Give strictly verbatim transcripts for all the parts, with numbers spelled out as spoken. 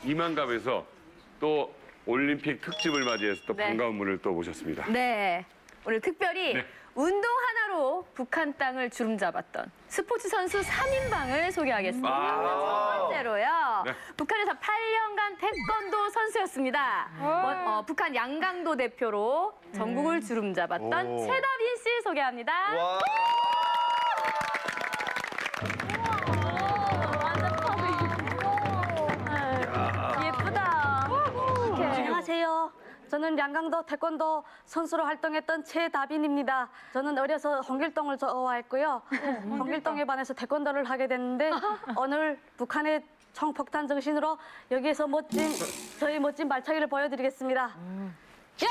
이만갑에서 또 올림픽 특집을 맞이해서 또 네. 반가운 분을 또 모셨습니다. 네. 오늘 특별히 네. 운동 하나로 북한 땅을 주름잡았던 스포츠 선수 삼 인방을 소개하겠습니다. 아 첫 번째로요. 네. 북한에서 팔 년간 태권도 선수였습니다. 원- 어, 북한 양강도 대표로 전국을 주름잡았던 오. 최다빈 씨 소개합니다. 와. 예쁘다. 안녕하세요. 저는 양강도 태권도 선수로 활동했던 최다빈입니다. 저는 어려서 홍길동을 좋아했고요. 홍길동에 반해서 태권도를 하게 됐는데 오늘 북한의 총폭탄 정신으로 여기에서 멋진 저희 멋진 발차기를 보여드리겠습니다. 야!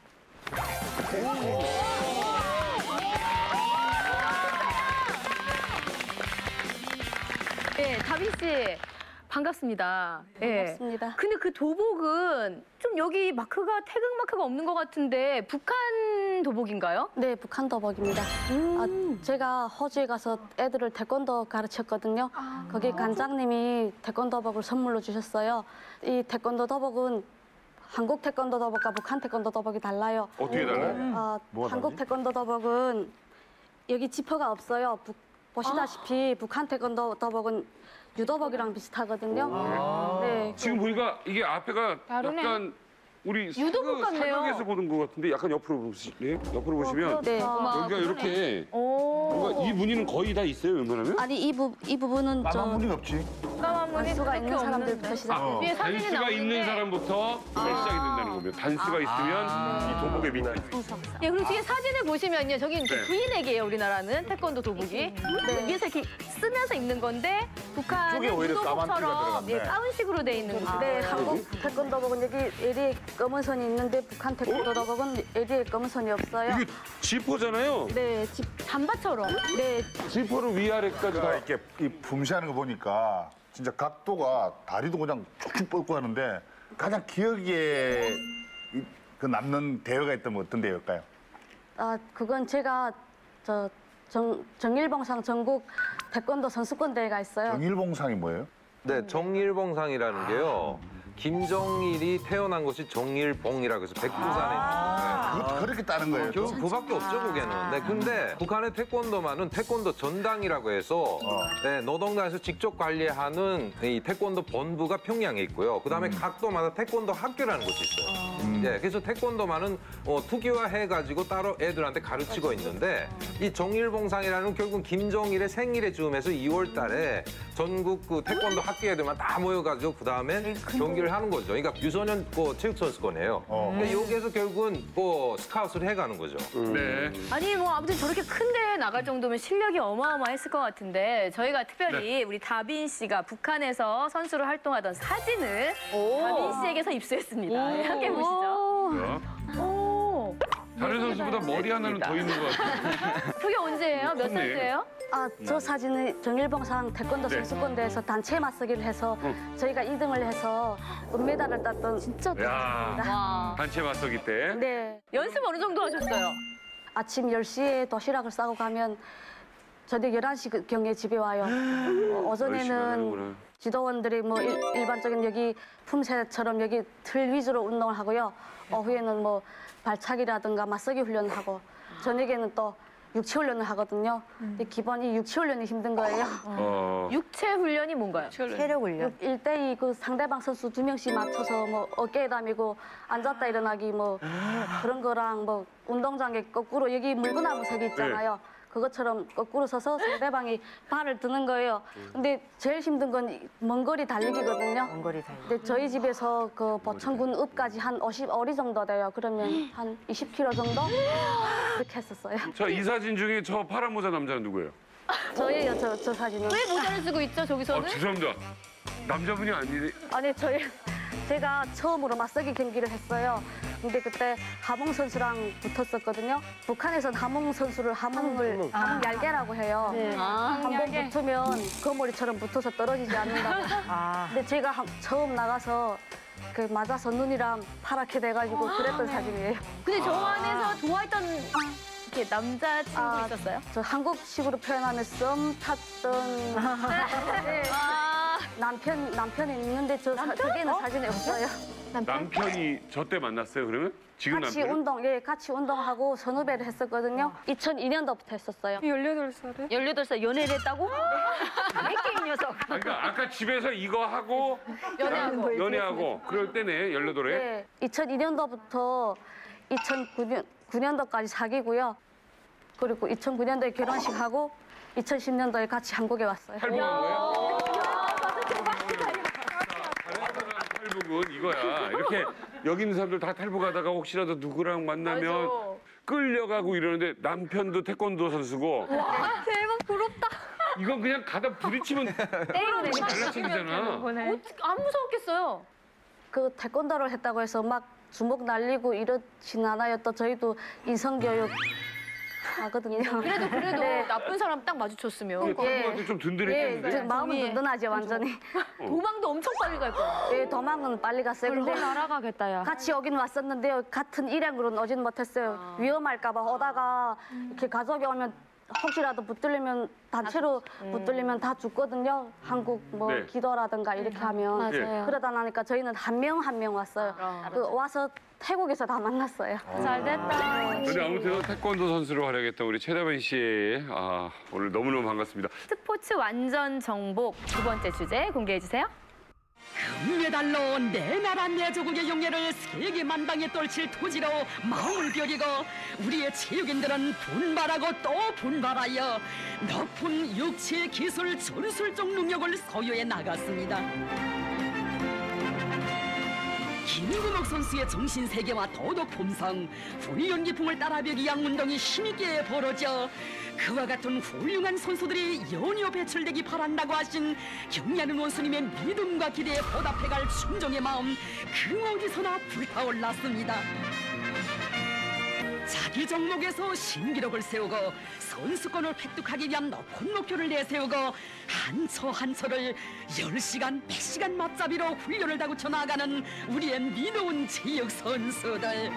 네, 다빈 씨. 반갑습니다. 예. 반갑습니다. 근데 그 도복은 좀 여기 마크가 태극 마크가 없는 것 같은데 북한 도복인가요? 네, 북한 도복입니다. 아, 제가 호주에 가서 애들을 태권도 가르쳤거든요. 거기 관장님이 태권도 도복을 선물로 주셨어요. 이 태권도 도복은 한국 태권도 도복과 북한 태권도 도복이 달라요. 어떻게 달라요? 아, 뭐가 한국 다르지? 태권도 도복은 여기 지퍼가 없어요. 북- 보시다시피 북한 태권도 도복은 유도복이랑 비슷하거든요. 네. 지금 보니까 이게 앞에가 다르네. 약간 우리 유도복 사극, 같네요. 사극에서 보는 것 같은데 약간 옆으로 보시네. 옆으로 보시면 네. 여기가 이렇게 뭔가 이 무늬는 거의 다 있어요, 웬만하면? 아니 이, 부, 이 부분은 까만 좀 무늬 없지. 까만 무늬 단수가 그렇게 있는 사람들부터 없는데. 시작해요. 위에 사진이 단수가 나오는데. 있는 사람부터 시작이 된다는 거면 단수가 있으면 이 도복의 밑에 예, 그리고 뒤에 사진을 보시면요. 저기 이제 네. 브이넥이에요, 우리나라는. 태권도 도복이. 네. 위에서 이렇게 쓰면서 입는 건데 북한은 쪽에 오히려 까만 띠가 유도복처럼 들어갔네. 예, 가운식으로 돼 있는 거. 네, 한국 태권도복은 여기 에리에 검은 선이 있는데 북한 태권도복은 에리에 검은 선이 없어요. 이게 지퍼잖아요. 네, 집, 잠바처럼. 네, 지퍼를 위아래까지 다 제가 이렇게 이 품시하는 거 보니까 진짜 각도가 다리도 그냥 쭉쭉 뻗고 하는데 가장 기억에 이- 그 남는 대회가 있다면 어떤 대회일까요? 아 그건 제가 저 정, 정일봉상 전국 태권도 선수권 대회가 있어요. 정일봉상이 뭐예요? 네, 정일봉상이라는 게요. 김정일이 태어난 곳이 정일봉이라고 해서 백두산에 있는 그것도 그렇게 따는 거예요. 결국 그밖에 없죠, 그게는. 네, 근데 북한의 태권도만은 태권도 전당이라고 해서 네, 노동당에서 직접 관리하는 이 태권도 본부가 평양에 있고요. 그다음에 각 도마다 태권도 학교라는 곳이 있어요. 네, 그래서 태권도만은 어, 투기화해가지고 따로 애들한테 가르치고 있는데 이 정일봉상이라는 결국 김정일의 생일에 즈음해서 이월 달에 전국 그 태권도 학교 애들만 다 모여가지고 그다음에 경기를 하는 거죠. 그러니까 유소년 그 체육선수권이에요. 어. 근데 여기에서 결국은 그 스카웃을 해가는 거죠. 네. 아니 뭐 아무튼 저렇게 큰 데에 나갈 정도면 실력이 어마어마했을 것 같은데 저희가 특별히 우리 다빈 씨가 북한에서 선수로 활동하던 사진을 다빈 씨에게서 입수했습니다. 예, 함께 보시죠. 자, 오. 다른 선수보다 머리 하나는 더 있는 것 같아요. 그게 언제예요? 몇 컸네. 살때예요? 아, 저 사진은 정일봉상 태권도 네. 선수권 대회에서 단체 맞서기를 해서 저희가 이 등을 해서 은메달을 땄던 진짜 야, 와. 단체 맞서기 때. 네. 연습 어느 정도 하셨어요? 아침 열 시에 도시락을 싸고 가면 저녁 열한 시 경에 집에 와요. 어, 열심히 오전에는 하는구나. 지도원들이 뭐 일, 일반적인 여기 품새처럼 여기 틀 위주로 운동을 하고요. 오후에는 뭐 발차기라든가 맞서기 훈련을 하고 저녁에는 또 육체 훈련을 하거든요. 근데 기본 이 육체 훈련이 힘든 거예요. 어, 육체 훈련이 뭔가요? 체력 훈련. 일 대이 그 상대방 선수 두 명씩 맞춰서 뭐 어깨에 담이고 앉았다 일어나기 뭐 그런 거랑 뭐 운동장에 거꾸로 여기 물구나무 색이 있잖아요. 그것처럼 거꾸로 서서 상대방이 발을 드는 거예요. 근데 제일 힘든 건 먼 거리 달리기거든요. 먼 거리 달리기. 근데 저희 집에서 그 보천군 읍까지 한 오십 어리 정도 돼요. 그러면 한 이십 킬로미터 정도 그렇게 했었어요. 자, 이 사진 중에 저 파란 모자 남자는 누구예요? 저예요, 저, 저 사진은. 왜 모자를 쓰고 있죠, 아, 저기서는? 죄송합니다. 남자분이 아니네. 아니 저희 제가 처음으로 맞서기 경기를 했어요. 근데 그때 하몽 선수랑 붙었었거든요. 북한에선 하몽 선수를 하몽을 하몽 얄개라고 해요. 아, 한 번 붙으면 거머리처럼 붙어서 떨어지지 않는다고. 아, 근데 제가 한- 처음 나가서 그 맞아서 눈이랑 파랗게 돼가지고 그랬던 사진이에요. 근데 저 안에서 좋아했던 이렇게 남자친구 아, 있었어요? 저 한국식으로 표현하면 썸 탔던 네. 아, 남편 남편이 있는데 저 사, 저기는 사진이 없어요. 남편이 저 때 만났어요, 그러면? 지금 같이 남편은? 운동, 예, 같이 운동하고 선후배를 했었거든요. 이천이 년도부터 했었어요. 열여덟 살에? 열여덟 살 연애를 했다고? 핵게임 녀석. 아, 그러니까 아까 집에서 이거 하고 연애하고. 연애하고 그럴 때네, 열여덟에. 네, 이천이 년도부터 이천구 년 구 년도까지 사귀고요. 그리고 이천구 년도에 결혼식하고 이천십 년도에 같이 한국에 왔어요. 탈북한 거예요? 탈북은 이거야. 이렇게 여기 있는 사람들 다 탈북하다가 혹시라도 누구랑 만나면 맞아. 끌려가고 이러는데 남편도 태권도 선수고 대박 부럽다. 이건 그냥 가다 부딪히면 때리고 잘라치기잖아. 안 무서웠겠어요. 그 태권도를 했다고 해서 막 주먹 날리고 이렇진 않아요. 또 저희도 인성교육 하거든요. 그래도 그래도 네. 나쁜 사람 딱 마주쳤으면 탈북한테 좀 예, 든든했겠는데? 저 마음은 동의해. 든든하죠, 완전히. 도망도 엄청 빨리 갈 거야. 예, 도망은 빨리 갔어요. 근데 날아가겠다 야. 같이 오긴 왔었는데요. 같은 일행으로는 오진 못했어요. 위험할까 봐 오다가 이렇게 가족이 오면 혹시라도 붙들리면 단체로 붙들리면 다 죽거든요. 한국 뭐 네. 기도라든가 이렇게 하면. 맞아요. 그러다 나니까 저희는 한 명 한 명 왔어요. 그 와서 태국에서 다 만났어요. 잘 됐다. 근데 아무튼 태권도 선수로 활약했던 우리 최다빈 씨, 아, 오늘 너무너무 반갑습니다. 스포츠 완전 정복 두 번째 주제 공개해 주세요. 금메달로 내 나라 내 조국의 용예를 세계 만방에 떨칠 토지로 마음을 벼리고 우리의 체육인들은 분발하고 또 분발하여 높은 육체 기술 전술적 능력을 소유해 나갔습니다. 김근옥 선수의 정신세계와 도덕 품성, 훈련 기풍을 따라배기 양 운동이 힘있게 벌어져 그와 같은 훌륭한 선수들이 연이어 배출되기 바란다고 하신 경리하는 원수님의 믿음과 기대에 보답해갈 충정의 마음 그 어디서나 불타올랐습니다. 자기 종목에서 신기록을 세우고 선수권을 획득하기 위한 높은 목표를 내세우고 한 초 한 초를 열 시간, 백 시간 맞잡이로 훈련을 다구쳐 나가는 우리의 믿어온 체육 선수들.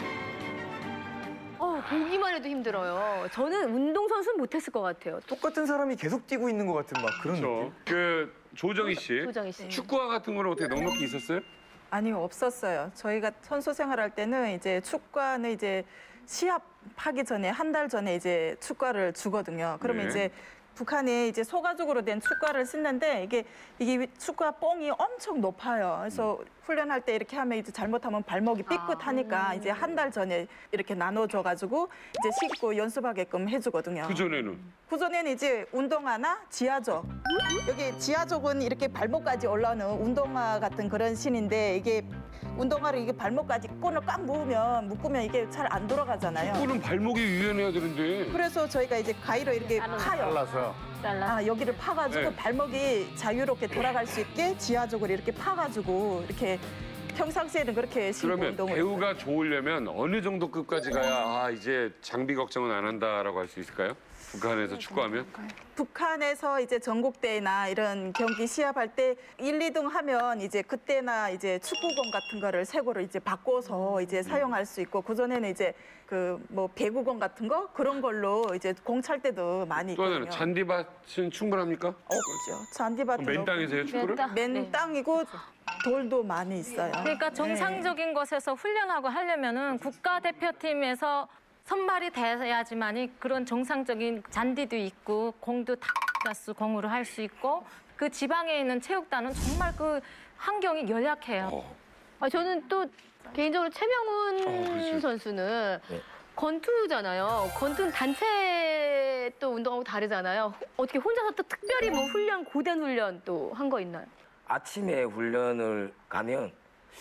어, 보기만 해도 힘들어요. 저는 운동선수는 못했을 것 같아요. 똑같은 사람이 계속 뛰고 있는 것 같은 막 그런 그렇죠. 느낌? 그 조정희 씨, 조정희 씨. 축구와 같은 거는 어떻게 넉넉히 있었어요? 아니요, 없었어요. 저희가 선수 생활할 때는 이제 축구는 이제 시합하기 전에 한 달 전에 이제 축구를 주거든요. 그러면 네. 이제 북한에 이제 소가죽으로 된 축구를 신는데 이게 이게 축구화 뽕이 엄청 높아요. 그래서 훈련할 때 이렇게 하면 이제 잘못하면 발목이 삐끗하니까 이제 한 달 전에 이렇게 나눠줘 가지고 이제 신고 연습하게끔 해주거든요. 그 전에는 그전에는 이제 운동화나 지하적. 여기 지하적은 이렇게 발목까지 올라오는 운동화 같은 그런 신인데 이게 운동화를 이게 발목까지 끈을 꽉 묶으면 묶으면 이게 잘 안 돌아가잖아요. 축구는 발목이 유연해야 되는데. 그래서 저희가 이제 가위로 이렇게 파요. 잘라서. 아, 여기를 파가지고 네. 발목이 자유롭게 돌아갈 수 있게 지하적으로 이렇게 파가지고 이렇게 평상시에는 그렇게 신고 그러면 운동을 배우가 좋으려면 어느 정도 끝까지 가야 아 이제 장비 걱정은 안 한다라고 할 수 있을까요? 북한에서 축구하면? 북한에서 이제 전국대회나 이런 경기 시합할 때 일, 이 등 하면 이제 그때나 이제 축구공 같은 거를 새 거로 이제 바꿔서 이제 사용할 수 있고 그전에는 이제 그 뭐 배구공 같은 거 그런 걸로 이제 공 찰 때도 많이 또 있거든요. 하나는 잔디밭은 충분합니까? 없죠. 잔디밭은 맨 땅에서 해요 축구를? 맨 땅. 맨 네. 땅이고 돌도 많이 있어요. 그러니까 정상적인 것에서 훈련하고 하려면은 국가대표팀에서 선발이 돼야지만이 그런 정상적인 잔디도 있고 공도 탁가스 공으로 할 수 있고 그 지방에 있는 체육단은 정말 그 환경이 열악해요. 어. 아, 저는 또 개인적으로 최명훈 어, 그렇지. 선수는 권투잖아요. 권투는 단체 또 운동하고 다르잖아요. 어떻게 혼자서 또 특별히 뭐 훈련, 고된 훈련 또 한 거 있나요? 아침에 훈련을 가면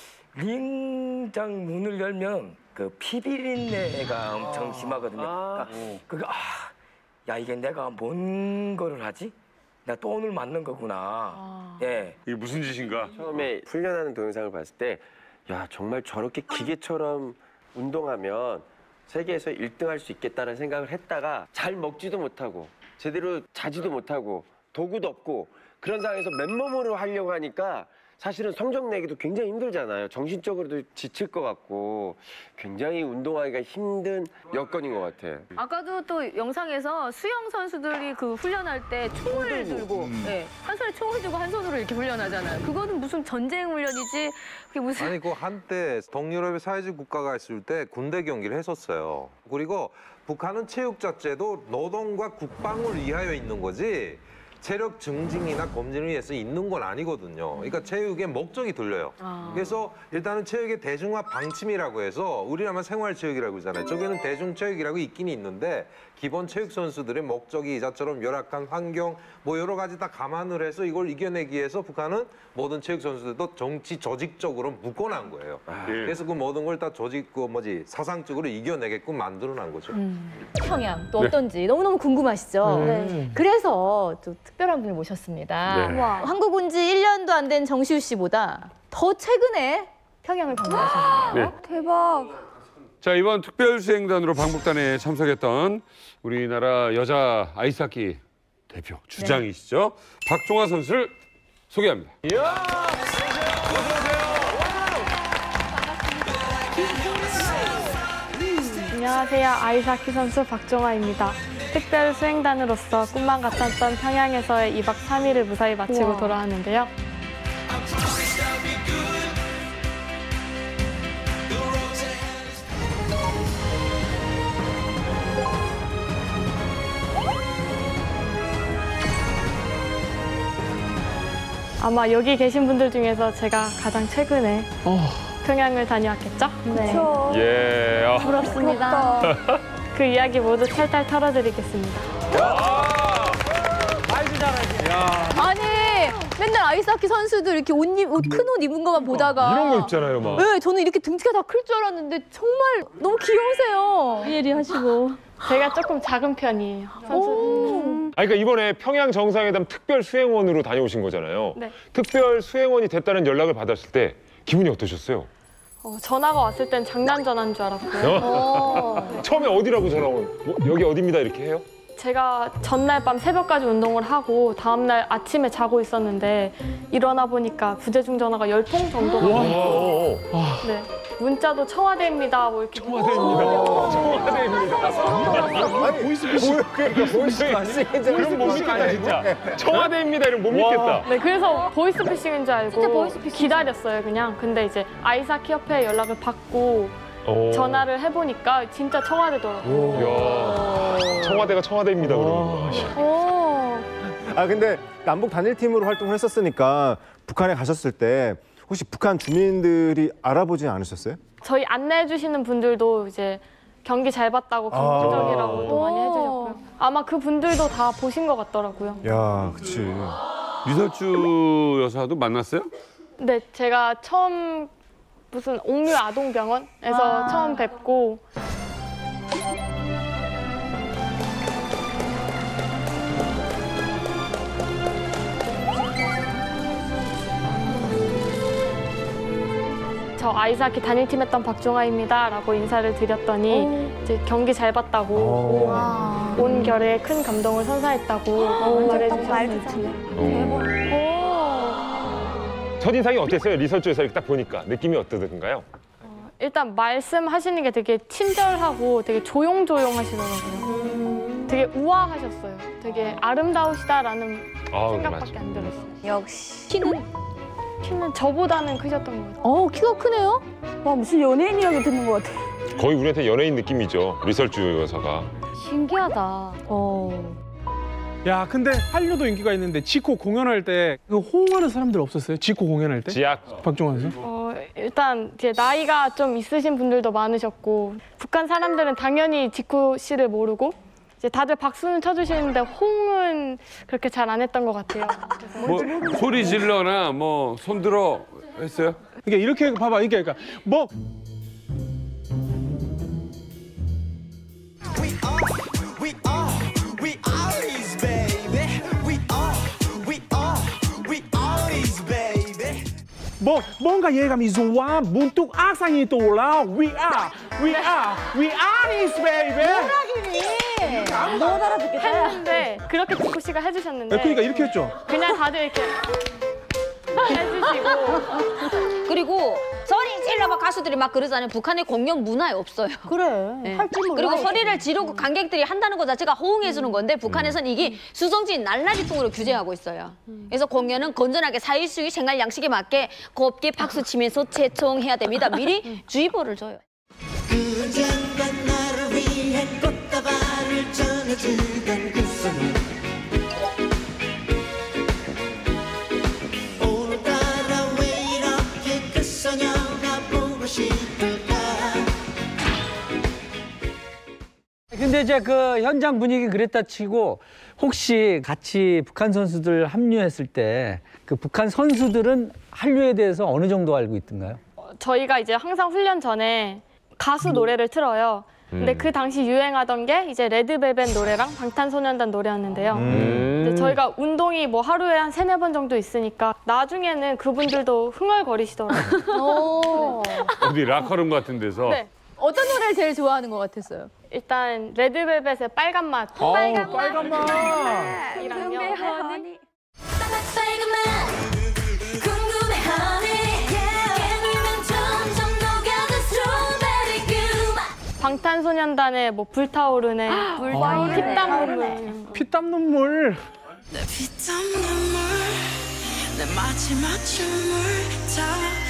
링장 문을 열면 그 피비린내가 엄청 심하거든요. 그러니까 그게 아, 야 이게 내가 뭔 거를 하지? 내가 또 오늘 맞는 거구나. 예. 이게 무슨 짓인가? 처음에 훈련하는 동영상을 봤을 때, 야, 정말 저렇게 기계처럼 운동하면 세계에서 일 등 할 수 있겠다는 생각을 했다가 잘 먹지도 못하고 제대로 자지도 못하고 도구도 없고 그런 상황에서 맨몸으로 하려고 하니까 사실은 성적 내기도 굉장히 힘들잖아요. 정신적으로도 지칠 것 같고 굉장히 운동하기가 힘든 여건인 것 같아요. 아까도 또 영상에서 수영 선수들이 그 훈련할 때 총을 들고, 음. 네, 한 손에 총을 들고 한 손으로 이렇게 훈련하잖아요. 그거는 무슨 전쟁 훈련이지? 그게 무슨? 아니 그 한때 동유럽의 사회주의 국가가 있을 때 군대 경기를 했었어요. 그리고 북한은 체육 자체도 노동과 국방을 위하여 있는 거지 체력 증진이나 검진을 위해서 있는 건 아니거든요. 그러니까 체육의 목적이 들려요. 아. 그래서 일단은 체육의 대중화 방침이라고 해서 우리나라 생활체육이라고 하잖아요. 저기는 대중체육이라고 있긴 있는데 기본 체육 선수들의 목적이 이자처럼 열악한 환경 뭐 여러 가지 다 감안을 해서 이걸 이겨내기 위해서 북한은 모든 체육 선수들도 정치 조직적으로 묶어놓은 거예요. 예. 그래서 그 모든 걸 다 조직 그 뭐지 사상적으로 이겨내게끔 만들어놓은 거죠. 음. 평양 또 네. 어떤지 너무너무 궁금하시죠? 네. 그래서 또 특별한 분을 모셨습니다. 네. 와, 한국 온 지 일 년도 안 된 정시우 씨보다 더 최근에 평양을 방문하셨네요. 네. 대박. 자, 이번 특별수행단으로 방북단에 참석했던 우리나라 여자 아이스하키 대표 주장이시죠. 박종화 선수를 소개합니다. 안녕하세요. 아이스하키 선수 박종화입니다. 특별 수행단으로서 꿈만 같았던 평양에서의 이 박 삼 일을 무사히 마치고 우와. 돌아왔는데요. 아마 여기 계신 분들 중에서 제가 가장 최근에 평양을 다녀왔겠죠? 네. 예. 아. 부럽습니다. 그 이야기 모두 탈탈 털어드리겠습니다. 아니 맨날 아이스하키 선수들 이렇게 옷, 옷 큰 옷 입은 것만 보다가 이런 거 있잖아요, 막. 네, 저는 이렇게 등치가 다 클 줄 알았는데 정말 너무 귀여우세요. 예리하시고. 제가 조금 작은 편이에요. 선수는. 아, 그러니까 이번에 평양 정상회담 특별 수행원으로 다녀오신 거잖아요. 네. 특별 수행원이 됐다는 연락을 받았을 때 기분이 어떠셨어요? 어, 전화가 왔을 땐 장난 전화인 줄 알았고요. 어. 처음에 어디라고 전화 온? 뭐, 여기 어디입니다 이렇게 해요? 제가 전날 밤 새벽까지 운동을 하고 다음날 아침에 자고 있었는데 일어나 보니까 부재중 전화가 열 통 정도가 와, 왔어요. 와. 네. 문자도 청와대입니다. 뭐 이렇게 청와대입니다. 청와대입니다. 아니, 보이스피싱. 그러니까 보이스피싱. 그럼 못 믿겠다, 진짜. 청와대입니다. 이러면 못 믿겠다. 네, 그래서 보이스피싱인 줄 알고 진짜 보이스피싱. 기다렸어요, 그냥. 근데 이제 아이스하키 협회에 연락을 받고 오. 전화를 해보니까 진짜 청와대더라고요. 이야, 청와대가 청와대입니다. 그러면. 오. 아 근데 남북 단일팀으로 활동을 했었으니까 북한에 가셨을 때 혹시 북한 주민들이 알아보지 않으셨어요? 저희 안내해 주시는 분들도 이제 경기 잘 봤다고 긍정적이라고도 많이 해주셨고요. 아마 그 분들도 다 보신 것 같더라고요. 야, 그치. 류설주 여사도 만났어요? 네, 제가 처음 무슨 옥류 아동병원에서 처음 뵙고 저 아이스하키 단일팀 했던 박종화입니다 라고 인사를 드렸더니 이제 경기 잘 봤다고 온 결에 큰 감동을 선사했다고 말해주셨습니다. 첫인상이 어땠어요? 리서치에서 이렇게 딱 보니까 느낌이 어떠던가요? 일단 말씀하시는 게 되게 친절하고 되게 조용조용 하시더라고요. 되게 우아하셨어요. 되게 아름다우시다라는 아우, 생각밖에 맞아. 안 들었어요. 역시 키는 키는 저보다는 크셨던 것 같아요. 어 키가 크네요. 와, 무슨 연예인 이야기 듣는 것 같아. 거의 우리한테 연예인 느낌이죠. 리설주 여사가. 신기하다. 어. 야, 근데 한류도 인기가 있는데 지코 공연할 때 그 호응하는 사람들 없었어요? 지코 공연할 때? 지약. 박종화 선수? 어, 일단 이제 나이가 좀 있으신 분들도 많으셨고 북한 사람들은 당연히 지코 씨를 모르고 이제 다들 박수는 쳐주시는데 호응은 그렇게 잘 안 했던 것 같아요. 뭐 소리 질러나 뭐 손들어 했어요? 그러니까 이렇게 봐봐, 이게 그러니까 뭐 뭐 뭔가 예감이 좋아 문득 악상이 떠올라 We are, we are, we are is baby. 못 알아듣겠다. 했는데 그렇게 지코 씨가 해주셨는데 그러니까 이렇게 했죠. 그냥 다들 이렇게 해주시고. 그리고 소리 질러 막 가수들이 막 그러잖아요. 북한의 공연 문화에 없어요. 그래. 네. 할 줄 몰라. 그리고 소리를 지르고 관객들이 한다는 것 자체가 호응해 주는 건데 북한에서는 이게 수성진 날라리통으로 규제하고 있어요. 그래서 공연은 건전하게 사회주의 생활 양식에 맞게 곱게 박수 치면서 재청해야 됩니다. 미리 주의보를 줘요. 그전과 나를 위해 꽃다발을 전해주던 그 소녀 오늘따라 왜 이렇게 그 소녀가 보고 싶을까. 근데 이제 그 현장 분위기 그랬다 치고 혹시 같이 북한 선수들 합류했을 때 그 북한 선수들은 한류에 대해서 어느 정도 알고 있던가요? 저희가 이제 항상 훈련 전에 가수 노래를 틀어요. 근데 음. 그 당시 유행하던 게 이제 레드벨벳 노래랑 방탄소년단 노래였는데요. 음. 이제 저희가 운동이 뭐 하루에 한 세네 번 정도 있으니까 나중에는 그분들도 흥얼거리시더라고요. 어디 라커룸 같은 데서. 네. 어떤 노래를 제일 좋아하는 것 같았어요? 일단 레드벨벳의 빨간 맛. 어, 빨간 맛. 빨간 맛. 이랑요. 궁금해하니. 빨간 맛 궁금해하니 깨물면 점점 녹아든 스트로베리 그 맛. 방탄소년단의 뭐 불타오르네, 불타오르네. 피땀 눈물. 피땀 눈물. 내 피땀 눈물 내 마지막 춤을 다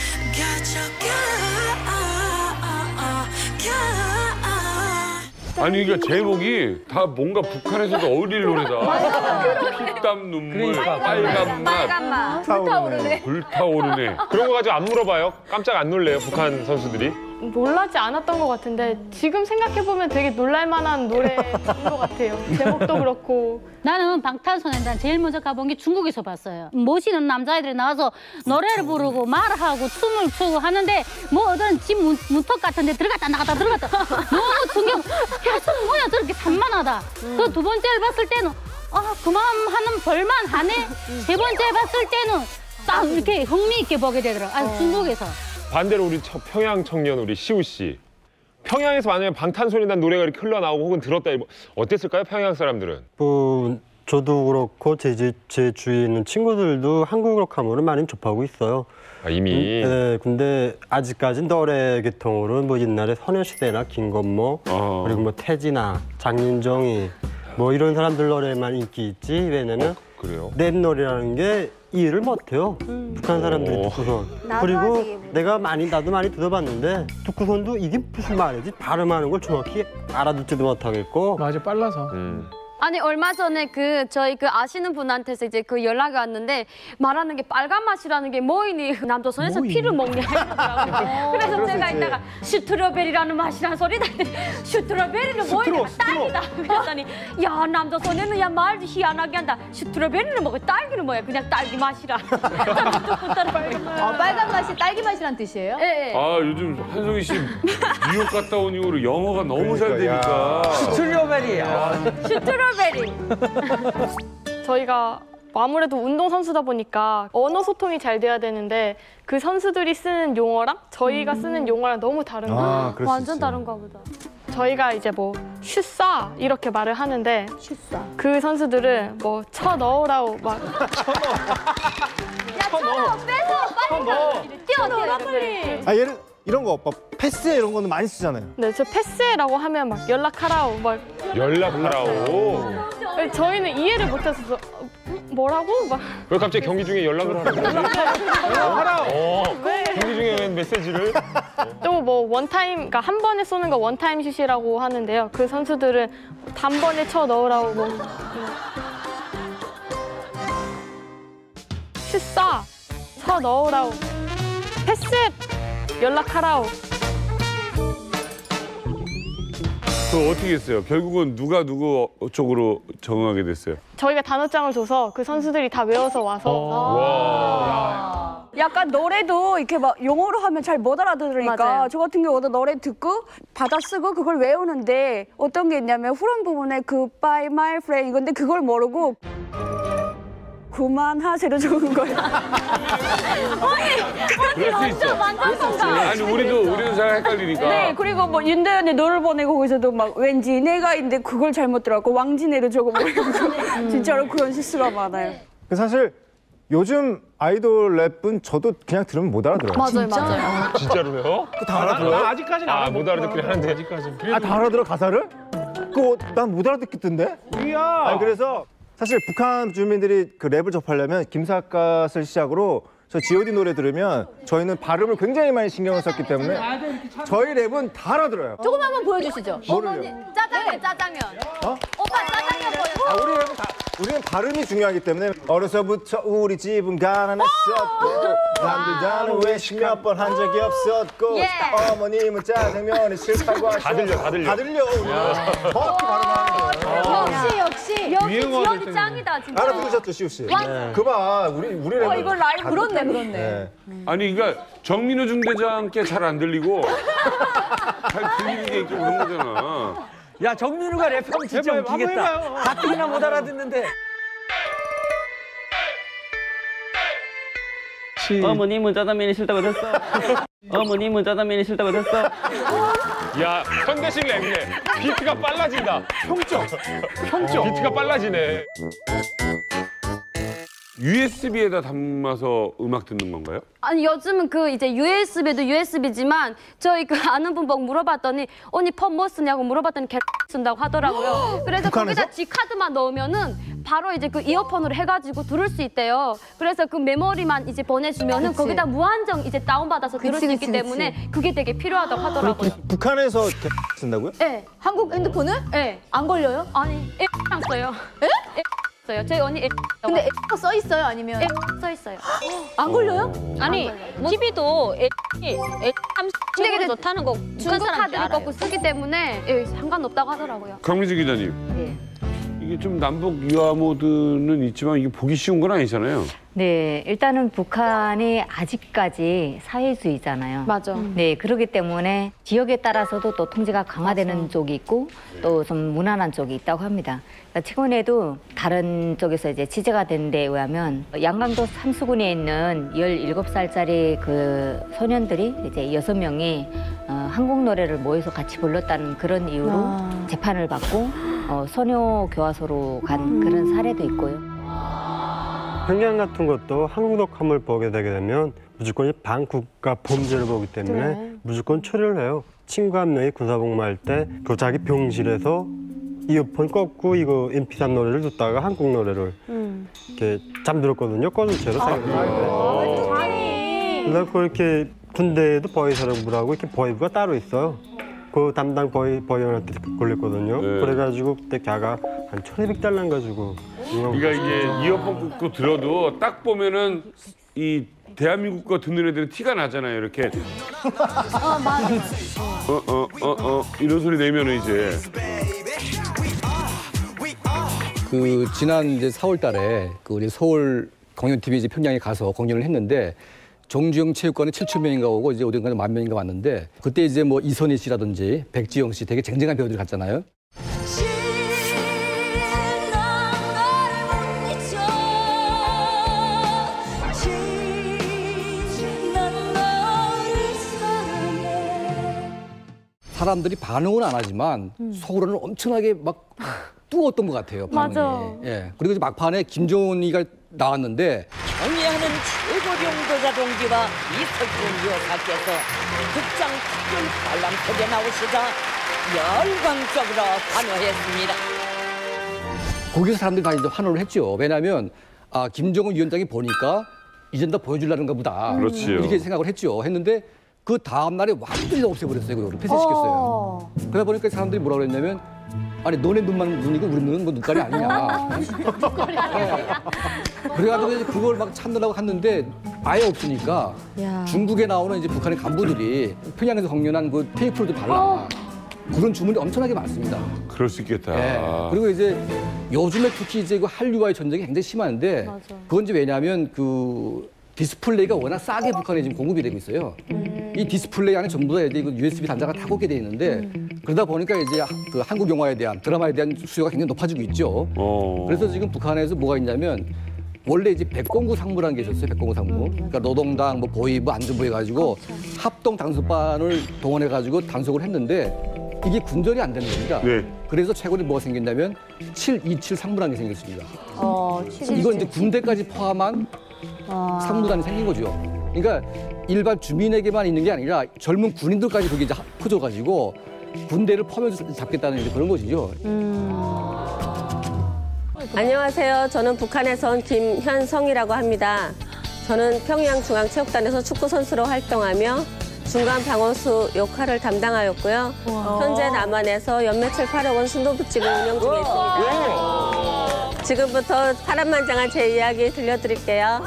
가져가. 아니 이게 제목이 다 뭔가 북한에서도 어울릴 노래다. 피땀 눈물, 그러니까. 빨간 맛, 빨간 맛. 불타오르네. 불타오르네. 그런 거 가지고 안 물어봐요? 깜짝 안 놀래요, 북한 선수들이? 놀라지 않았던 것 같은데 지금 생각해보면 되게 놀랄만한 노래인 것 같아요. 제목도 그렇고. 나는 방탄소년단 제일 먼저 가본 게 중국에서 봤어요. 멋있는 남자애들이 나와서 노래를 부르고 말하고 춤을 추고 하는데 뭐 어떤 집 문, 문턱 같은 데 들어갔다 나갔다 들어갔다 너무 충격. 야, 춤 뭐야 저렇게 산만하다. 그 두 번째를 봤을 때는 아 그만 하는 벌만 하네. 세 번째 봤을 때는 딱 이렇게 흥미있게 보게 되더라고요. 아, 중국에서. 반대로 우리 저 평양 청년 우리 시우 씨. 평양에서 만약에 방탄소년단 노래가 이렇게 흘러나오고 혹은 들었다 이거 어땠을까요? 평양 사람들은? 뭐 저도 그렇고 제, 제, 제 주위에 있는 친구들도 한국 록하모를 많이 접하고 있어요. 아, 이미? 음, 네, 근데 아직까지 노래 계통으로는 뭐 옛날에 소녀시대나 김건모 어. 그리고 뭐 태진아, 장윤정이 뭐 이런 사람들 노래만 인기 있지 왜냐면 어, 그래요? 랩 노래라는 게 이해를 못해요. 음. 북한 사람들이 오. 듣고선. 나도 그리고 아직 이해 내가 많이 나도 많이 들어봤는데 듣고선도 이게 무슨 말이지 발음하는 걸 정확히 알아듣지도 못하겠고. 맞아, 빨라서. 음. 아니 얼마 전에 그 저희 그 아시는 분한테서 이제 그 연락이 왔는데 말하는 게 빨간 맛이라는 게 뭐이니 남조선에서 피를 먹냐 이러더라고요. 그래서 제가 이따가 슈트로베리라는 맛이란 소리다. 슈트로베리는 뭐이냐 딸기다. 그랬더니 야 남조선에는 야 말도 희한하게 한다. 슈트로베리는 뭐고 딸기는 뭐야 그냥 딸기 맛이라. 어, 빨간 맛이 딸기 맛이란 뜻이에요? 네. 아 요즘 한송이 씨 뉴욕 갔다 온 이후로 영어가 너무 잘 그러니까, 되니까. 스트로베리. 슈트로베리. 저희가 아무래도 운동선수다 보니까 언어 소통이 잘 돼야 되는데 그 선수들이 쓰는 용어랑 저희가 쓰는 용어랑 너무 다른 거예요. 아, 그럴 수 완전 있어요. 다른가 보다. 저희가 이제 뭐 슛싸 이렇게 말을 하는데 슛싸. 그 선수들은 뭐 쳐 넣으라고 막 쳐넣어. 빼서 빨리 뛰어 뛰어 빨리. 아 얘를 이런 거 막 패스 이런 거는 많이 쓰잖아요. 네, 저 패스라고 하면 막 연락하라고 막 연락하라고. 저희는 이해를 못해서 뭐라고 막 왜 갑자기 경기 중에 연락을 하는 거지? 연락하라. 어. 경기 중에 웬 메시지를? 또 뭐 원타임, 그러니까 한 번에 쏘는 거 원타임 슛이라고 하는데요. 그 선수들은 단번에 쳐 넣으라고 뭐 슛 쏴, 쳐 넣으라고 패스 연락하라고. 그 어떻게 했어요? 결국은 누가 누구 쪽으로 적응하게 됐어요? 저희가 단어장을 줘서 그 선수들이 다 외워서 와서 와. 약간 노래도 이렇게 막 용어로 하면 잘 못 알아들으니까 맞아요. 저 같은 경우도 노래 듣고 받아쓰고 그걸 외우는데 어떤 게 있냐면 후렴 부분에 Goodbye my friend 이건데 그걸 모르고 그만하세요 적은 거예요. 그럴 수 있어. 아니 우리도 우리도 잘 헷갈리니까. 네, 그리고 뭐 윤대현의 너를 보내고 거기서도 막 왠지 내가 있는데 그걸 잘못 들어갖고 왕진애를 적어버리고 진짜로 그런 실수가 많아요. 사실 요즘 아이돌 랩은 저도 그냥 들으면 못 알아들어요. 맞아요, 맞아요. 진짜로요? 다 알아들어요? 나 아직까지는 아, 못 알아듣긴 하는데. 아직까지는. 아, 다 알아들어 가사를? 그거 난 못 알아듣겠던데? 이야. 아니 그래서 사실 북한 주민들이 그 랩을 접하려면 김삿갓을 시작으로 저 지 오 디 노래 들으면 저희는 발음을 굉장히 많이 신경을 썼기 때문에 저희 랩은 다 알아들어요. 조금 한번 보여주시죠. 뭐를요? 어머니 짜장면, 짜장면. 어? 오빠 짜장면 보여줘. 아, 우리 랩은 다, 우리는 발음이 중요하기 때문에 어려서부터 우리 집은 가난했었고 남들다는 외식 몇 번 한 적이 없었고 예. 어머님은 짜장면이 싫다고 하셔. 다 들려, 다 들려. 다 들려. 우리는 정확히 발음하는 거예요. 역시, 역시. 역시 유행어가 지연이 될 짱이다, 진짜. 알아들으셨죠, 시우 씨? 네. 그봐, 우리 우리 랩은. 어, 이거 라이브 다 그렇네, 듣- 그렇네. 네. 아니 그러니까 정민호 중대장께 잘 안 들리고 잘 들리는 게 있고 그런 거잖아. 야, 정민우가 랩하면 진짜 해봐요, 한번 웃기겠다. 해봐요. 가뜩이나 못 알아듣는데. 어머님은 짜장면이 싫다고 했어. 어머님은 짜장면이 싫다고 했어. 야, 현대식 랩이네. 비트가 빨라진다. 평점. 평점. 비트가 빨라지네. 유에스비에다 담아서 음악 듣는 건가요? 아니 요즘은 그 이제 유에스비도 유에스비지만 저희 그 아는 분 보고 물어봤더니 언니 폰 뭐 쓰냐고 물어봤더니 개 쓴다고 하더라고요. 그래서 북한에서? 거기다 G 카드만 넣으면은 바로 이제 그 이어폰으로 해가지고 들을 수 있대요. 그래서 그 메모리만 이제 보내주면은 그치. 거기다 무한정 이제 다운받아서 들을 그치, 수 있기 그치, 때문에 그게 되게 필요하다고 하더라고요. 북한에서 개 쓴다고요? 네. 한국 핸드폰을? 네. 안 걸려요? 아니 X랑 써요. 에? 써요. 저희 언니 X 근데 X가 써 있어요? 아니면? X 써 있어요. 안 걸려요? 아니 티비도 근데 삼십으로 좋다는 거 중국 북한 사람들이 카드를 알아요. 꺾고 쓰기 때문에 예, 상관없다고 하더라고요. 강민수 기자님. 네. 이게 좀 남북 유화 모드는 있지만 이게 보기 쉬운 건 아니잖아요. 네, 일단은 북한이 아직까지 사회주의잖아요. 맞아. 네, 그렇기 때문에 지역에 따라서도 또 통제가 강화되는 맞아. 쪽이 있고 또 좀 무난한 쪽이 있다고 합니다. 그러니까 최근에도 다른 쪽에서 이제 취재가 된 데 의하면 양강도 삼수군에 있는 열일곱 살짜리 그 소년들이 이제 여섯 명이 어, 한국 노래를 모여서 같이 불렀다는 그런 이유로 아. 재판을 받고 어, 소녀 교화소로 간 그런 사례도 있고요. 평양 같은 것도 한국 독함을 보게 되게 되면 무조건 반국가 범죄를 보기 때문에 그래. 무조건 처리를 해요. 친구 한 명이 군사복무할 때 그 자기 병실에서 이어폰 꺾고 이거 엠피 삼 노래를 듣다가 한국 노래를 음. 이렇게 잠들었거든요. 꺼진 채로 사용을. 그래서 그렇게 군대에도 보이사령부라고 이렇게 보이부가 따로 있어요. 그 담당 보이, 보이원한테 걸렸거든요. 네. 그래가지고 그때 걔가 한 천이백 달러 가지고 그러니까 이게 이어폰 꽂고 들어도 딱 보면은 이 대한민국 거 듣는 애들은 티가 나잖아요. 이렇게 어 맞아. 어어어 어, 어, 이런 소리 내면은 이제 그 지난 이제 사월 달에 그 우리 서울 공연팀이 이제 평양에 가서 공연을 했는데 정주영 체육관에 칠천 명인가 오고 이제 어딘가 만 명인가 왔는데 그때 이제 뭐 이선희 씨라든지 백지영 씨 되게 쟁쟁한 배우들이 갔잖아요. 사람들이 반응은 안 하지만 음. 속으로는 엄청나게 막 뜨거웠던 것 같아요. 반응이. 맞아. 예. 그리고 이제 막판에 김정은이가 나왔는데 경의하는 최고령 도자 동지와 이석훈 여사께서 극장 특별 관람석에 나오시자 열광적으로 환호했습니다. 거기서 사람들이 다 이제 환호를 했죠. 왜냐하면 아, 김정은 위원장이 보니까 이젠 다 보여주려는가 보다. 그렇지요. 이렇게 생각을 했죠. 했는데 그 다음 날에 완전히 없애버렸어요. 그걸 폐쇄시켰어요. 어. 그러다 보니까 사람들이 뭐라 그랬냐면 아니 너네 눈만 눈이고 우리 눈은 뭐 눈깔이 아니냐. 네. 그래가지고 이제 그걸 막 찾느라고 했는데 아예 없으니까 야. 중국에 나오는 이제 북한의 간부들이 평양에서 공연한 그 테이프를 좀 달라. 어. 그런 주문이 엄청나게 많습니다. 그럴 수 있겠다. 예. 그리고 이제 요즘에 특히 이제 그 한류와의 전쟁이 굉장히 심한데 맞아. 그건 이제 왜냐하면 그 디스플레이가 워낙 싸게 북한에 지금 공급이 되고 있어요. 음. 이 디스플레이 안에 전부 다 이제 그 유에스비 단자가 다 꽂게 돼 있는데 그러다 보니까 이제 그 한국 영화에 대한 드라마에 대한 수요가 굉장히 높아지고 있죠. 어. 그래서 지금 북한에서 뭐가 있냐면 원래 이제 백공구 상무라는 게 있었어요. 백공구 상무. 그러니까 노동당, 뭐 보위부, 안전부 해가지고 합동 단속반을 동원해가지고 단속을 했는데 이게 군절이 안 되는 겁니다. 네. 그래서 최근에 뭐가 생겼냐면 칠이칠 상무라는 게 생겼습니다. 어, 이건 이제 군대까지 포함한 상무단이 생긴 거죠. 그러니까 일반 주민에게만 있는 게 아니라 젊은 군인들까지 거기 이제 퍼져가지고 군대를 퍼면서 잡겠다는 이제 그런 것이죠. 안녕하세요. 저는 북한에서 온 김현성이라고 합니다. 저는 평양중앙체육단에서 축구선수로 활동하며 중간 방어수 역할을 담당하였고요. 현재 남한에서 연매출 팔억 원 순도부집을 운영 중에 있습니다. 지금부터 파란만장한 제 이야기 들려드릴게요.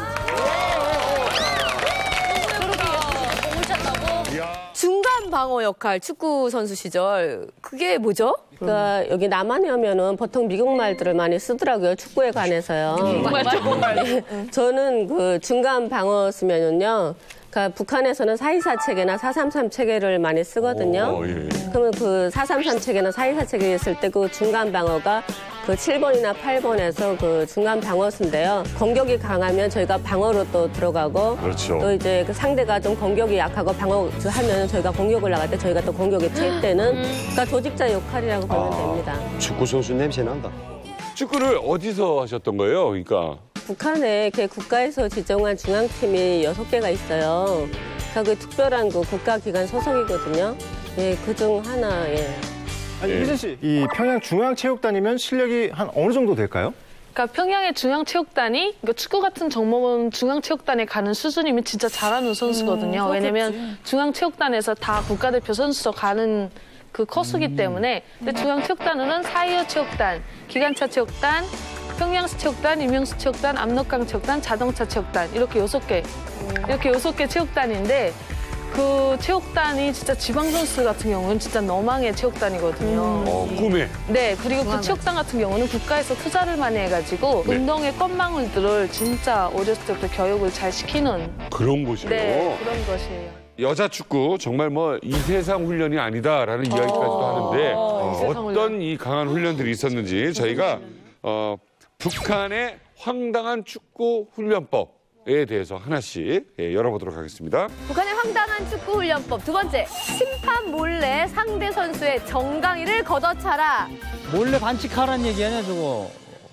중간 방어 역할, 축구 선수 시절. 그게 뭐죠? 그러니까 여기 남한에 오면은 보통 미국 말들을 많이 쓰더라고요. 축구에 관해서요. 정말 정말. 저는 그 중간 방어 쓰면은요. 그러니까 북한에서는 사이사 체계나 사삼삼 체계를 많이 쓰거든요. 오, 예. 그러면 그 사삼삼 체계나 사이사 체계 있을 때 그 중간 방어가 그 칠 번이나 팔 번에서 그 중간 방어수인데요. 공격이 강하면 저희가 방어로 또 들어가고 그렇죠. 또 이제 그 상대가 좀 공격이 약하고 방어하면 저희가 공격을 나갈 때 저희가 또 공격에 투입되는 그러니까 조직자 역할이라고 보면 됩니다. 축구 선수 냄새 난다. 축구를 어디서 하셨던 거예요? 그러니까 북한에 그 국가에서 지정한 중앙팀이 여섯 개가 있어요. 그러니까 그 특별한 그 국가기관 소속이거든요. 예, 그중 하나, 예. 아니, 희진 씨, 이 평양 중앙체육단이면 실력이 한 어느 정도 될까요? 그러니까 평양의 중앙체육단이 그러니까 축구 같은 종목은 중앙체육단에 가는 수준이면 진짜 잘하는 선수거든요. 음, 왜냐면 중앙체육단에서 다 국가대표 선수로 가는 그 코스기 때문에. 근데 중앙체육단은 사이어 체육단, 기관차 체육단, 평양시 체육단, 임영수 체육단, 압록강 체육단, 자동차 체육단 이렇게 여섯 개 이렇게 여섯 개 체육단인데 그 체육단이 진짜 지방 선수 같은 경우는 진짜 너망의 체육단이거든요. 어, 꿈에. 네, 그리고 그 체육단 같은 경우는 국가에서 투자를 많이 해가지고 네. 운동의 꽃망울들을 진짜 어렸을 때부터 교육을 잘 시키는 그런 곳이에요. 네, 그런 것이에요. 여자 축구 정말 뭐 이 세상 훈련이 아니다라는 이야기까지도 하는데 어, 어떤 이 강한 훈련들이 있었는지 저희가 어, 북한의 황당한 축구 훈련법에 대해서 하나씩 예, 열어보도록 하겠습니다. 북한의 황당한 축구 훈련법. 두 번째, 심판 몰래 상대 선수의 정강이를 걷어차라. 몰래 반칙하라는 얘기 아니야, 저거.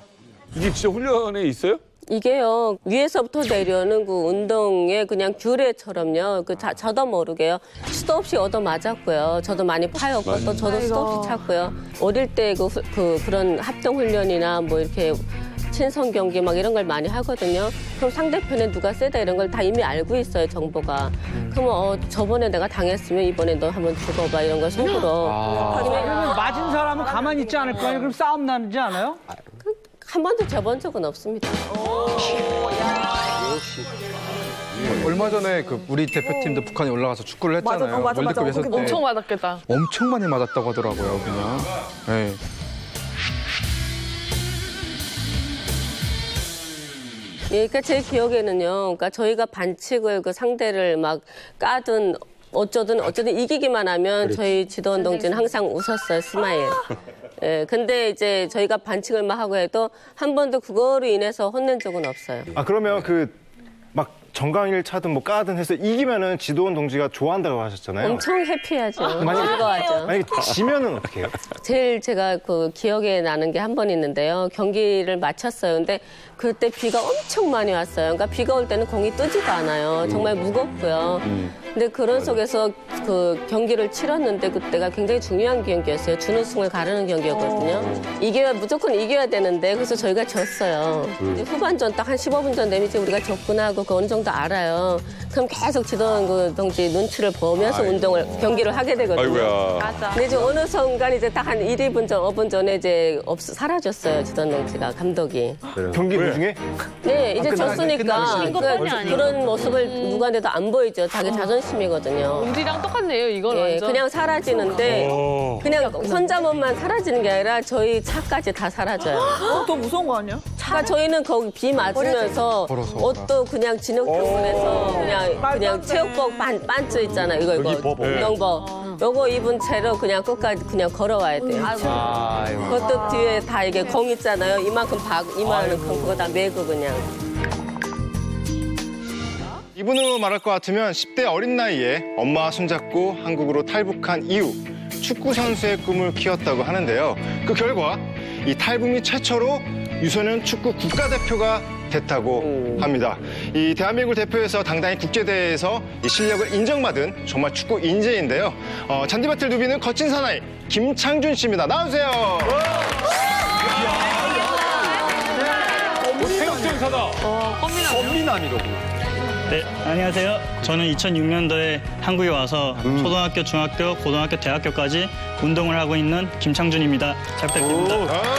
이게 진짜 훈련에 있어요? 이게요, 위에서부터 내려오는 그 운동의 그냥 규례처럼요. 그 자, 저도 모르게요. 수도 없이 얻어 맞았고요. 저도 많이 파였고, 또 저도 수도 없이 찼고요. 어릴 때 그, 그, 그런 합동훈련이나 뭐 이렇게 친선 경기 막 이런 걸 많이 하거든요. 그럼 상대편에 누가 세다 이런 걸 다 이미 알고 있어요, 정보가. 그러면 어, 저번에 내가 당했으면 이번에 너 한번 죽어봐 이런 걸 속으로. 아. 그러면 맞은 사람은 가만히 있지 않을 거 아니에요? 그럼 싸움 나지 않아요? 한 번도 재본 적은 없습니다. 얼마 전에 그 우리 대표팀도 북한에 올라가서 축구를 했잖아요. 맞아, 어, 맞아, 맞아. 월드컵 했을 때 엄청 맞았겠다. 엄청 많이 맞았다고 하더라고요, 그냥. 네. 예, 그러니까 제 기억에는요, 그러니까 저희가 반칙을 그 상대를 막 까든 어쩌든 어쩌든 이기기만 하면 그렇지. 저희 지도원 동지는 항상 웃었어요, 스마일. 예, 근데 이제 저희가 반칙을 막 하고 해도 한 번도 그거로 인해서 혼낸 적은 없어요. 아, 그러면 그 막 정강이를 차든 뭐 까든 해서 이기면은 지도원 동지가 좋아한다고 하셨잖아요. 엄청 해피하죠. 만약에, 즐거워하죠. 만약에 지면은 어떻게 해요? 제일 제가 그 기억에 나는 게 한 번 있는데요. 경기를 마쳤어요. 근데 그때 비가 엄청 많이 왔어요. 그러니까 비가 올 때는 공이 뜨지도 않아요. 정말 무겁고요. 근데 그런 속에서 그 경기를 치렀는데 그때가 굉장히 중요한 경기였어요. 준우승을 가르는 경기였거든요. 이겨야 무조건 이겨야 되는데 그래서 저희가 졌어요. 이제 후반전 딱 한 십오 분 전 되면 이제 우리가 졌구나 하고 그 어느 정도 알아요. 그럼 계속 지도원 그 동지 눈치를 보면서 아이고. 운동을 경기를 하게 되거든요. 아이고야. 맞아. 근데 이제 어느 순간 이제 딱 한 일, 이 분 전, 오 분 전에 이제 없 사라졌어요. 지도원 동지가 감독이. 경기 도중에? 네, 이제 아, 끝나- 졌으니까 끝나신 그, 것뿐이 아니고. 그런 모습을 누구한테도 안 보이죠. 자기 자존심이거든요. 우리랑 똑같네요, 이건 예, 완전. 그냥 사라지는데 오. 그냥 손잡음만 사라지는 게 아니라 저희 차까지 다 사라져요. 어, 더 무서운 거 아니야? 그러니까 저희는 거기 비 맞으면서 옷도 그냥 진흙탕물에서 그냥 그냥 체육복 반 반츠 있잖아요. 이거 이거 여기 법. 운동복. 요거 입은 채로 그냥 끝까지 그냥 걸어와야 돼요. 아이고. 그것도 뒤에 다 이게 공 있잖아요. 이만큼 박 이만한 공 그거 다 메고 그냥. 이분으로 말할 것 같으면 십 대 어린 나이에 엄마와 손잡고 한국으로 탈북한 이후 축구 선수의 꿈을 키웠다고 하는데요. 그 결과 이 탈북 및 최초로 유소년 축구 국가대표가 됐다고 합니다. 이 대한민국 대표에서 당당히 국제대회에서 이 실력을 인정받은 정말 축구 인재인데요. 어, 잔디밭을 누비는 거친 사나이 김창준 씨입니다. 나와주세요. 태극전사다. 꽃미남이라고. 네, 안녕하세요. 저는 이천육 년도에 한국에 와서 초등학교, 중학교, 고등학교, 대학교까지 운동을 하고 있는 김창준입니다. 잘 부탁드립니다.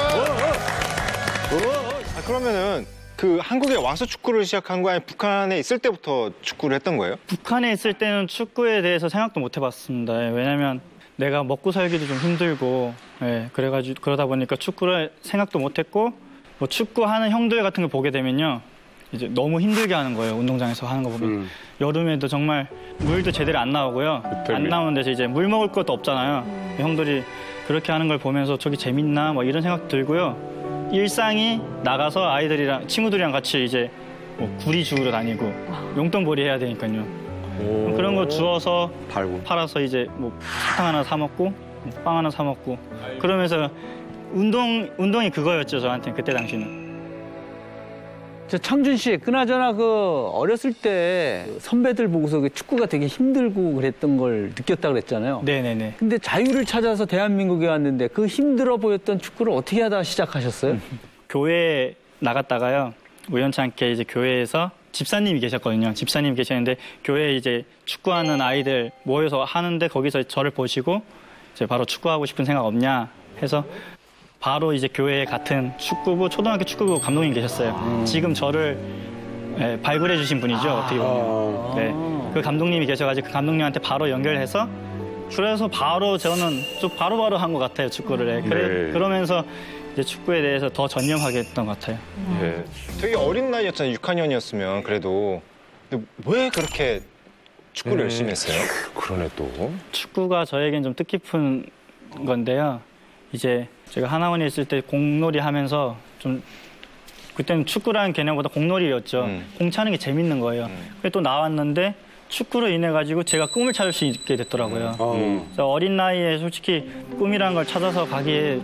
아, 그러면은 그 한국에 와서 축구를 시작한 거 아니면 북한에 있을 때부터 축구를 했던 거예요? 북한에 있을 때는 축구에 대해서 생각도 못 해봤습니다. 예, 왜냐면 내가 먹고 살기도 좀 힘들고, 예, 그래가지고 그러다 보니까 축구를 생각도 못 했고, 뭐 축구하는 형들 같은 걸 보게 되면요. 이제 너무 힘들게 하는 거예요. 운동장에서 하는 거 보면. 음. 여름에도 정말 물도 제대로 안 나오고요. 안 나오는 데서 이제 물 먹을 것도 없잖아요. 음. 형들이 그렇게 하는 걸 보면서 저기 재밌나 뭐 이런 생각 들고요. 일상이 나가서 아이들이랑 친구들이랑 같이 이제 뭐 구리 주우러 다니고 용돈벌이 해야 되니까요. 그런 거 주워서 팔고. 팔아서 이제 뭐 사탕 하나 사 먹고 빵 하나 사 먹고 그러면서 운동 운동이 그거였죠. 저한테 그때 당시는. 저 창준 씨, 그나저나 그 어렸을 때 선배들 보고서 그 축구가 되게 힘들고 그랬던 걸 느꼈다 그랬잖아요. 네네네. 근데 자유를 찾아서 대한민국에 왔는데 그 힘들어 보였던 축구를 어떻게 하다 시작하셨어요? 교회에 나갔다가요. 우연찮게 이제 교회에서 집사님이 계셨거든요. 집사님이 계셨는데 교회에 이제 축구하는 아이들 모여서 하는데 거기서 저를 보시고 이제 바로 축구하고 싶은 생각 없냐 해서 바로 이제 교회에 같은 축구부, 초등학교 축구부 감독님 계셨어요. 음. 지금 저를 예, 발굴해 주신 분이죠, 아. 어떻게 보면. 네, 그 감독님이 계셔가지고 그 감독님한테 바로 연결해서 그래서 바로 저는 좀 바로바로 한 것 같아요, 축구를. 그래, 네. 그러면서 이제 축구에 대해서 더 전념하게 했던 것 같아요. 네. 되게 어린 나이였잖아요, 육 학년이었으면 그래도. 근데 왜 그렇게 축구를 음. 열심히 했어요? 그러네 또. 축구가 저에겐 좀 뜻깊은 건데요. 이제 제가 하나원에 있을 때 공놀이 하면서 좀 그때는 축구라는 개념보다 공놀이였죠. 음. 공 차는 게 재밌는 거예요. 음. 그래서 또 나왔는데 축구로 인해 가지고 제가 꿈을 찾을 수 있게 됐더라고요. 음. 그래서 어린 나이에 솔직히 꿈이라는 걸 찾아서 가기에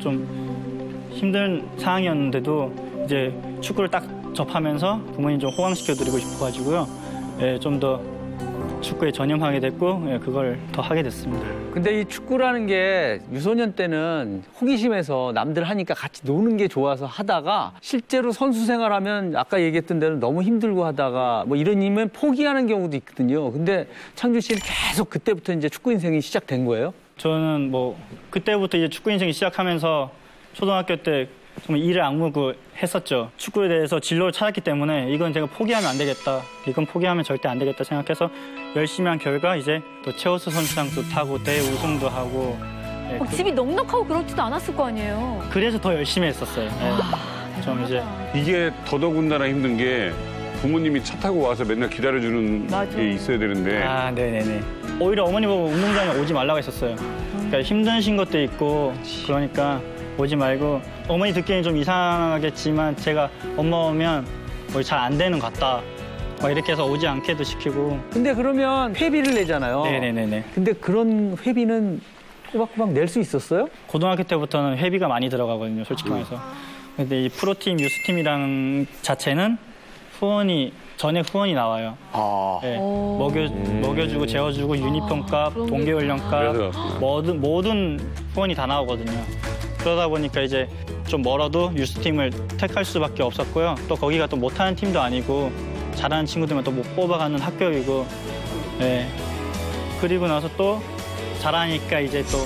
좀 힘든 상황이었는데도 이제 축구를 딱 접하면서 부모님 좀 호강시켜드리고 싶어가지고요. 예, 좀 더 축구에 전념하게 됐고 예, 그걸 더 하게 됐습니다. 근데 이 축구라는 게 유소년 때는 호기심에서 남들 하니까 같이 노는 게 좋아서 하다가 실제로 선수 생활하면 아까 얘기했던 대로 너무 힘들고 하다가 뭐 이런 이면 포기하는 경우도 있거든요. 근데 창준 씨는 계속 그때부터 이제 축구 인생이 시작된 거예요? 저는 뭐 그때부터 이제 축구 인생이 시작하면서 초등학교 때 정말 이를 악물고 했었죠. 축구에 대해서 진로를 찾았기 때문에 이건 제가 포기하면 안 되겠다. 이건 포기하면 절대 안 되겠다 생각해서 열심히 한 결과 이제 또 최우수 선수상도 타고 대회 우승도 하고. 네, 어, 집이 넉넉하고 그렇지도 않았을 거 아니에요. 그래서 더 열심히 했었어요. 네. 좀 이제 이게 더더군다나 힘든 게 부모님이 차 타고 와서 맨날 기다려주는 맞아. 게 있어야 되는데. 아, 네네네. 오히려 어머니 보고 운동장에 오지 말라고 했었어요. 그러니까 힘드신 것도 있고 그러니까 오지 말고 어머니 듣기에는 좀 이상하겠지만 제가 엄마 오면 뭐 잘 안 되는 것 같다. 막 이렇게 해서 오지 않게도 시키고. 근데 그러면 회비를 내잖아요. 네네네네. 근데 그런 회비는 꼬박꼬박 낼 수 있었어요? 고등학교 때부터는 회비가 많이 들어가거든요, 솔직히 말해서. 근데 이 프로팀, 유스팀이랑 자체는 후원이 전액 후원이 나와요. 아. 네, 먹여, 음. 먹여주고 재워주고 유니폼값, 아, 동계훈련값 모든, 모든 후원이 다 나오거든요. 그러다 보니까 이제 좀 멀어도 유스팀을 택할 수밖에 없었고요. 또 거기가 또 못하는 팀도 아니고 잘하는 친구들만 또 못 뽑아가는 학교이고. 네. 그리고 나서 또 잘하니까 이제 또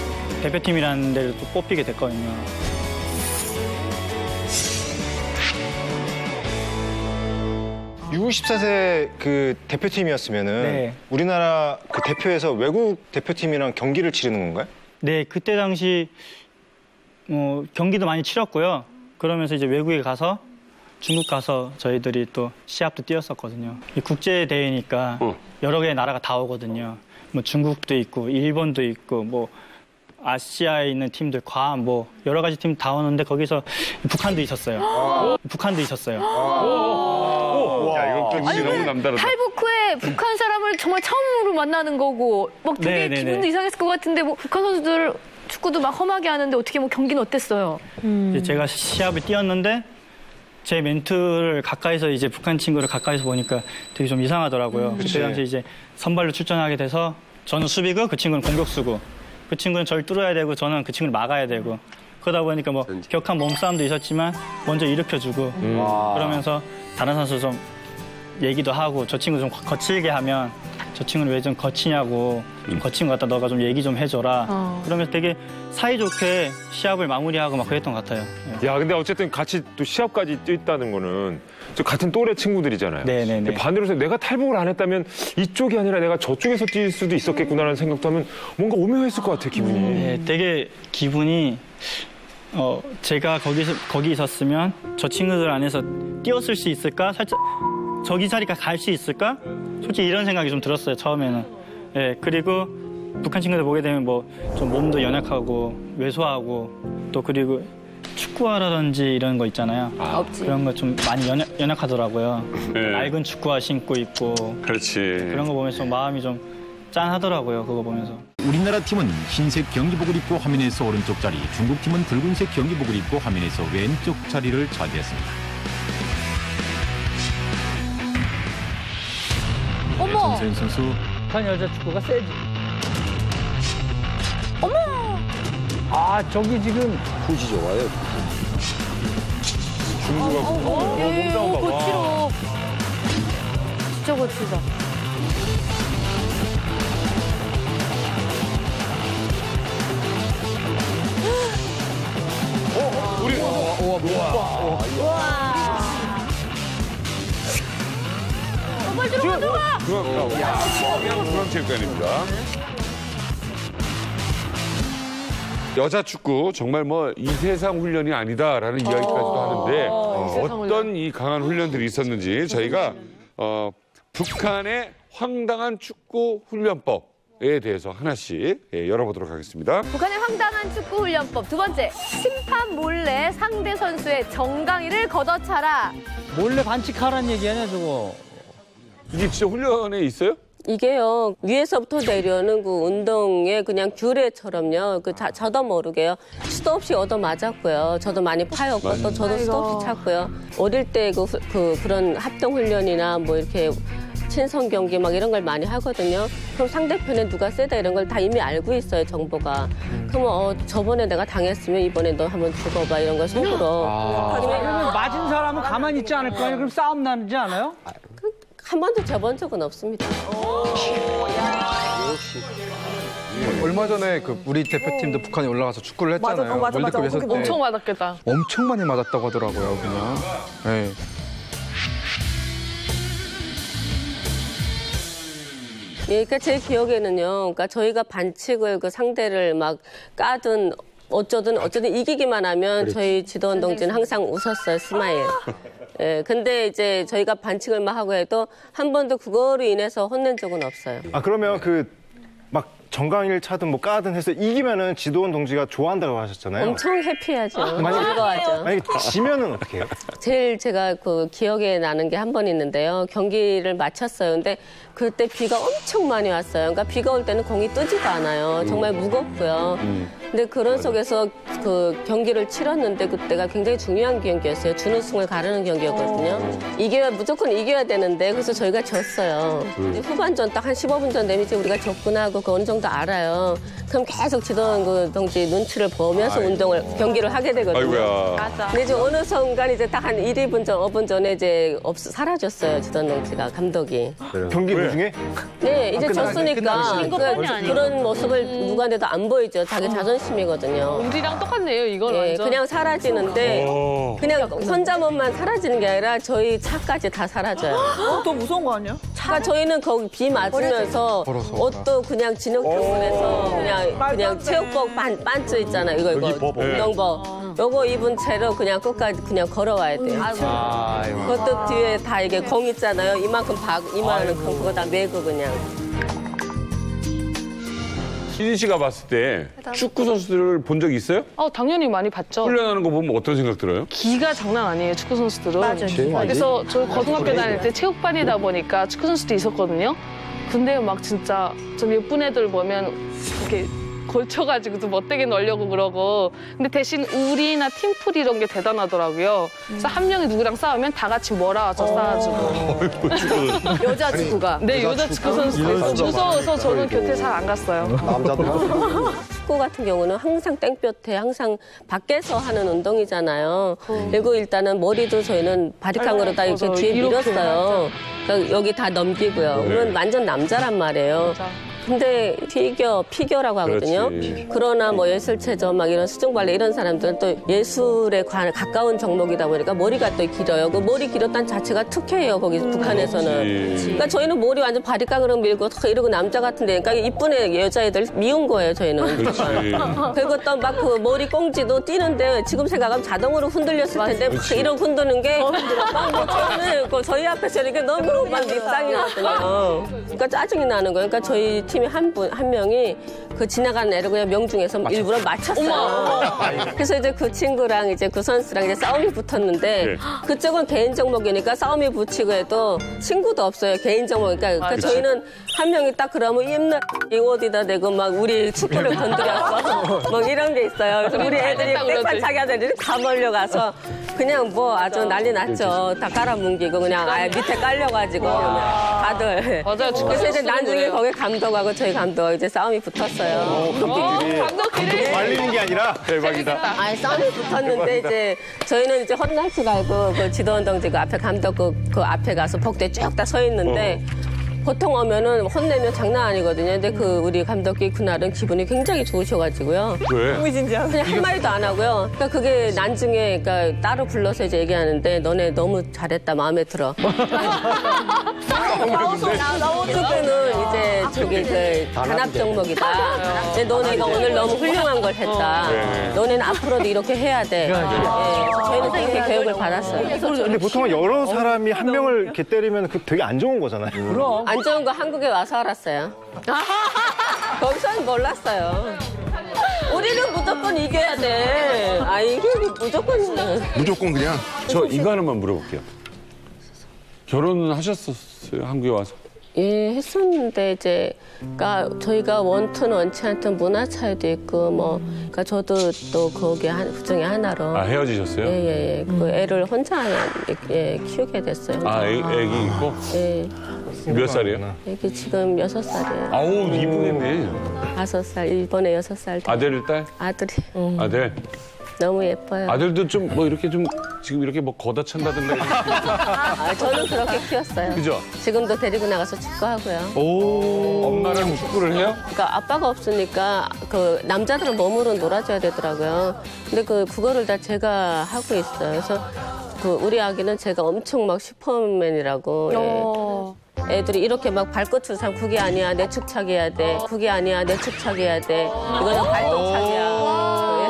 대표팀이라는 데를 또 뽑히게 됐거든요. 유 십사 세 그 대표팀이었으면은 네. 우리나라 그 대표에서 외국 대표팀이랑 경기를 치르는 건가요? 네, 그때 당시 뭐 경기도 많이 치렀고요. 그러면서 이제 외국에 가서 중국 가서 저희들이 또 시합도 뛰었었거든요. 국제 대회니까 어. 여러 개의 나라가 다 오거든요. 뭐 중국도 있고 일본도 있고 뭐 아시아에 있는 팀들, 괌, 뭐 여러 가지 팀 다 오는데 거기서 북한도 있었어요. 아. 북한도 있었어요. 아. 야, 이건 또 진짜 너무 남다르다. 탈북 후에 북한 사람을 정말 처음으로 만나는 거고 막 되게 네네네. 기분도 이상했을 것 같은데 뭐 북한 선수들 축구도 막 험하게 하는데 어떻게 뭐 경기는 어땠어요? 음. 제가 시합을 뛰었는데 제 멘트를 가까이서 이제 북한 친구를 가까이서 보니까 되게 좀 이상하더라고요. 그치. 그때 당시 이제 선발로 출전하게 돼서 저는 수비고 그 친구는 공격수고 그 친구는 저를 뚫어야 되고 저는 그 친구를 막아야 되고 그러다 보니까 뭐 격한 몸싸움도 있었지만 먼저 일으켜주고 음. 그러면서 다른 선수 좀 얘기도 하고 저 친구 좀 거- 거칠게 하면 저 친구는 왜 좀 거치냐고 좀 거친 것 같다 너가 좀 얘기 좀 해줘라 어. 그러면서 되게 사이좋게 시합을 마무리하고 막 그랬던 것 같아요. 야, 근데 어쨌든 같이 또 시합까지 뛰었다는 거는 저 같은 또래 친구들이잖아요. 네네네. 반대로 해서 내가 탈북을 안 했다면 이쪽이 아니라 내가 저쪽에서 뛸 수도 있었겠구나라는 생각도 하면 뭔가 오묘했을 것 같아, 기분이. 네, 되게 기분이 어 제가 거기서 거기 있었으면 저 친구들 안에서 뛰었을 수 있을까? 살짝 저기 자리가 갈 수 있을까? 솔직히 이런 생각이 좀 들었어요 처음에는. 예 그리고 북한 친구들 보게 되면 뭐 좀 몸도 연약하고 왜소하고 또 그리고 축구화라든지 이런 거 있잖아요. 아, 없지. 그런 거 좀 많이 연약, 연약하더라고요. 네. 낡은 축구화 신고 있고. 그렇지. 그런 거 보면서 마음이 좀 짠하더라고요. 그거 보면서. 우리나라 팀은 흰색 경기복을 입고 화면에서 오른쪽 자리, 중국 팀은 붉은색 경기복을 입고 화면에서 왼쪽 자리를 차지했습니다. 어머! 전세현 선수 북한 여자 축구가 세지. 어머! 아, 저기 지금 푸시 좋아요. 어, 예, 오, 거칠어. 진짜 거칠다. 어, 우리. 우와, 우와. 정말 들어가, 들어가! 중앙, 중앙체육관입니다. 여자 축구 정말 뭐 이 세상 훈련이 아니다라는 이야기까지도 하는데 이 세상 어떤 이 강한 훈련들이 있었는지 저희가 어, 북한의 황당한 축구 훈련법에 대해서 하나씩 예, 열어보도록 하겠습니다. 북한의 황당한 축구 훈련법 두 번째, 심판 몰래 상대 선수의 정강이를 걷어차라. 몰래 반칙하라는 얘기 아니야, 저거. 이게 진짜 훈련에 있어요? 이게요 위에서부터 내려오는 그 운동의 그냥 규례처럼요 그 자, 저도 모르게요 수도 없이 얻어 맞았고요 저도 많이 파였고 또 저도 수도 없이 찼고요 어릴 때 그 그, 그런 합동 훈련이나 뭐 이렇게 친선 경기 막 이런 걸 많이 하거든요 그럼 상대편에 누가 세다 이런 걸 다 이미 알고 있어요 정보가 그러면 어 저번에 내가 당했으면 이번에 너 한번 죽어봐 이런 걸 속으로 아, 그러면 맞은 사람은 가만히 있지 않을 거 아니에요? 그럼 싸움 나지 않아요? 한 번도 재본 적은 없습니다. 얼마 전에 그 우리 대표팀도 북한에 올라가서 축구를 했잖아요. 맞아, 어, 맞아, 맞아. 월드컵에서 때 엄청 맞았겠다. 엄청 많이 맞았다고 하더라고요, 그냥. 네. 예, 그러니까 제 기억에는요. 그러니까 저희가 반칙을 그 상대를 막 까든 어쩌든 어쩌든 이기기만 하면 그렇지. 저희 지도원 동지는 항상 웃었어요, 스마일. 예, 근데 이제 저희가 반칙을 막 하고 해도 한 번도 그거로 인해서 혼낸 적은 없어요. 아 그러면 그 막 정강이를 차든 뭐 까든 해서 이기면은 지도원 동지가 좋아한다고 하셨잖아요. 엄청 해피하죠. 만약에- 즐거워하죠. 만약에 지면은 어떻게 해요? 제일 제가 그 기억에 나는 게 한 번 있는데요. 경기를 마쳤어요. 근데 그때 비가 엄청 많이 왔어요. 그러니까 비가 올 때는 공이 뜨지도 않아요. 정말 무겁고요. 근데 그런 속에서 그 경기를 치렀는데 그때가 굉장히 중요한 경기였어요. 준우승을 가르는 경기였거든요. 이겨야 무조건 이겨야 되는데 그래서 저희가 졌어요. 이제 후반전 딱 한 십오 분 전 되면 이제 우리가 졌구나 하고 그 어느 정도 알아요. 그럼 계속 지도원 그 동지 눈치를 보면서 아이고. 운동을 경기를 하게 되거든요. 아이고야. 맞아. 근데 이제 어느 순간 이제 딱 한 일, 이 분 전, 오 분 전에 이제 없 사라졌어요. 지도원 동지가 감독이. 경기 도중에? 네, 이제 아, 끝나- 졌으니까 끝나기 그, 시작했구나. 아니에요. 그런 모습을 누구한테도 안 보이죠. 자기 자존심이거든요. 우리랑 똑같네요, 이건 예, 완전. 그냥 사라지는데 오. 그냥 혼자만만 사라지는 게 아니라 저희 차까지 다 사라져요. 더 무서운 거 아니야? 그러니까 저희는 거기 비 맞으면서 걸어서. 옷도 그냥 진흙탕물에서 그냥 그냥 체육복 반 반츠 있잖아요. 이거 이거 여기 법, 예. 운동복. 요거 입은 채로 그냥 끝까지 그냥 걸어와야 돼요. 아이고. 그것도 뒤에 다 이게 공 있잖아요. 이만큼 박 이만큼 그거 다 메고 그냥. 신인 씨가 봤을 때 축구 선수들을 본 적 있어요? 어, 당연히 많이 봤죠. 훈련하는 거 보면 어떤 생각 들어요? 기가 장난 아니에요, 축구 선수들은. 맞아요. 제일 많이. 그래서 저 고등학교 다닐 때 체육반이다 보니까 축구 선수도 있었거든요. 근데 막 진짜 좀 예쁜 애들 보면 이렇게 걸쳐가지고도 멋되게 넣으려고 그러고 근데 대신 우리나 팀플 이런 게 대단하더라고요. 그래서 한 명이 누구랑 싸우면 다 같이 몰아와서 싸워주고. 여자 축구가. 네, 여자 축구 선수도 있고 무서워서 저는 곁에 잘 안 갔어요. 남자도 축구 같은 경우는 항상 땡볕에 항상 밖에서 하는 운동이잖아요. 그리고 일단은 머리도 저희는 바리깡으로 다 이렇게 뒤에 밀었어요. 그러니까 여기 다 넘기고요. 그건 완전 남자란 말이에요. 근데 피겨, 피겨라고 하거든요. 그렇지. 그러나 뭐 예술체조 막 이런 수중발레 이런 사람들은 또 예술에 관- 가까운 종목이다 보니까 머리가 또 길어요. 그 머리 길었다는 자체가 특혜예요, 거기 북한에서는. 그렇지. 그러니까 저희는 머리 완전 바리깡으로 밀고 더 이러고 남자 같은데 그러니까 이쁜 애 여자애들 미운 거예요, 저희는. 그렇지. 그리고 또 막 그 머리 꽁지도 뛰는데 지금 생각하면 자동으로 흔들렸을 텐데 막 이런 흔드는 게 막뭐 저는 그 저희 앞에서 이렇게 너무 막 밉상이거든요. 그러니까 짜증이 나는 거예요. 그러니까 저희 팀에 한 분, 한 명이 그 지나가는 애를 그냥 명중해서 일부러 맞췄어요. 그래서 이제 그 친구랑 이제 그 선수랑 이제 싸움이 붙었는데 네. 그쪽은 개인 종목이니까 싸움이 붙이고 해도 친구도 없어요. 개인 종목이니까. 그러니까 저희는 한 명이 딱 그러면 입나 이 어디다 대고 막 우리 축구를 건드렸어. 막 이런 게 있어요. 그래서 우리 애들이 땡판 차기 하더니 다 몰려가서 그냥 뭐 아주 난리 났죠. 다 깔아뭉개고 그냥 아예 밑에 깔려가지고 그냥 다들. 맞아요. 그래서 이제 나중에 거기 감독하고 저희 감독 이제 싸움이 붙었어요. 감독끼리 말리는 게 아니라 대박이다. 아니 싸움이 붙었는데 이제 저희는 이제 헛날치 말고 그 지도원 동지 그 앞에 감독 그, 그 앞에 가서 복대 쭉 다 서 있는데 보통 오면은 혼내면 장난 아니거든요. 근데 그 우리 감독이 그날은 기분이 굉장히 좋으셔가지고요. 왜? 그냥 한마디도 안 하고요. 그러니까 그게 나중에 그러니까 따로 불러서 이제 얘기하는데 너네 너무 잘했다 마음에 들어. 축구는 이제 저기 그 단합 종목이다. 근데 너네가 오늘 너무 훌륭한 걸 했다. 네. 너네는 앞으로도 이렇게 해야 돼. 네. 저희는 그렇게 교육을 받았어요. 근데 보통은 여러 사람이 한 명을 이렇게 때리면 그 되게 안 좋은 거잖아요. 그럼. 안 좋은 거 한국에 와서 알았어요. 거기서는 몰랐어요. 우리는 무조건 이겨야 돼. 아, 이게 무조건. 무조건 그냥. 저 이거 하나만 물어볼게요. 결혼하셨었어요, 한국에 와서? 예, 했었는데 이제 그러니까 저희가 원투는 원치 않던 문화 차이도 있고 뭐 그러니까 저도 또 거기 한 그중에 하나로 아, 헤어지셨어요? 예예예. 예, 그 애를 혼자 예, 키우게 됐어요. 아, 애, 애기 있고? 예. 몇 살이에요? 애기 지금 여섯 살이에요. 아우, 이쁘겠네. 다섯 살, 일본에 여섯 살. 아들, 딸? 아들이. 아들? 너무 예뻐요. 아들도 좀 뭐 이렇게 좀 지금 이렇게 뭐 걷어 찬다든가. 아, 저는 그렇게 키웠어요. 그죠? 지금도 데리고 나가서 축구하고요. 오. 엄마랑 축구를 해요? 그러니까 아빠가 없으니까 그 남자들은 몸으로 놀아줘야 되더라고요. 근데 그 그거를 다 제가 하고 있어요. 그래서 그 우리 아기는 제가 엄청 막 슈퍼맨이라고. 예. 애들이 이렇게 막 발끝으로 참 그게 아니야 내 축차기 해야 돼. 그게 아니야 내 축차기 해야 돼. 이거는 발동차기야.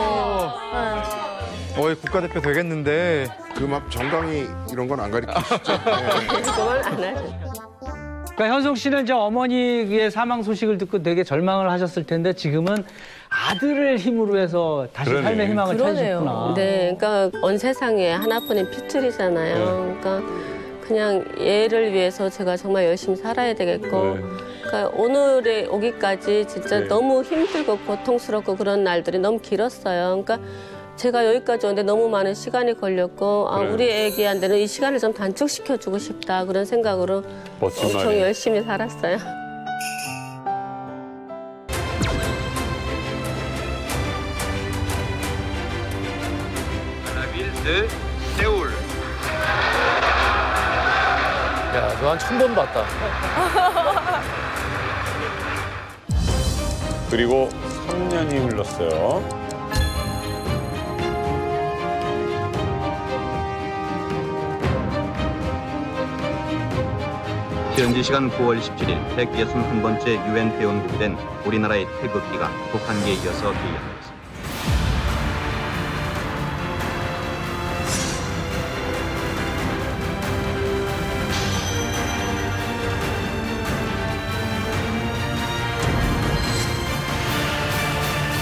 어이 국가대표 되겠는데 그 막 정강이 이런 건 안 가르치시죠? 그걸 안 하죠. 그러니까 현송 씨는 이제 어머니의 사망 소식을 듣고 되게 절망을 하셨을 텐데 지금은 아들을 힘으로 해서 다시 그러네. 삶의 희망을 찾으셨구나. 네, 그러니까 온 세상에 하나뿐인 피틀이잖아요. 그러니까 그냥 얘를 위해서 제가 정말 열심히 살아야 되겠고, 그러니까 오늘에 오기까지 진짜 네. 너무 힘들고 고통스럽고 그런 날들이 너무 길었어요. 그러니까 제가 여기까지 오는데 너무 많은 시간이 걸렸고, 아, 네. 우리 애기한테는 이 시간을 좀 단축시켜주고 싶다 그런 생각으로 멋진 엄청 말이에요. 열심히 살았어요. 하나빌드 세울. 야, 너 한 천 번 봤다. 그리고 삼 년이 흘렀어요. 현지 시간 구월 이십칠일 백육십일 번째 유엔 회원국이 된 우리나라의 태극기가 북한기에 이어서 비행했습니다.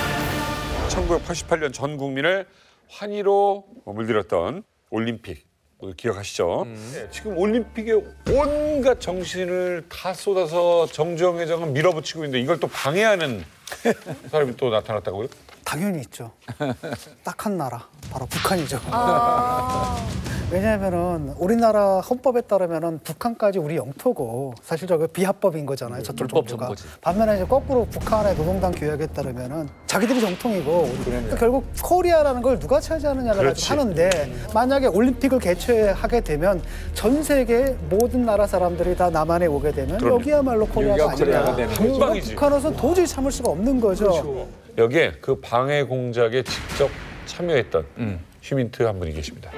천구백팔십팔 년 전 국민을 환희로 물들였던 올림픽. 기억하시죠? 네, 지금 올림픽에 온갖 정신을 다 쏟아서 정주영 회장은 밀어붙이고 있는데 이걸 또 방해하는 사람이 또 나타났다고요? 당연히 있죠. 딱 한 나라, 바로 북한이죠. 아. 왜냐하면은 우리나라 헌법에 따르면은 북한까지 우리 영토고 사실 저거 비합법인 거잖아요. 저쪽 정부가. 반면에 이제 거꾸로 북한의 노동당 규약에 따르면은 자기들이 정통이고 그러니까 결국 코리아라는 걸 누가 차지하느냐를 가지고 하는데 만약에 올림픽을 개최하게 되면 전 세계 모든 나라 사람들이 다 남한에 오게 되면 그럼요. 여기야말로 코리아가 아니라 한 방이지. 북한으로서는 도저히 참을 수가 없는 거죠. 그렇죠. 여기에 그 방해 공작에 직접 참여했던 음. 휴민트 한 분이 계십니다.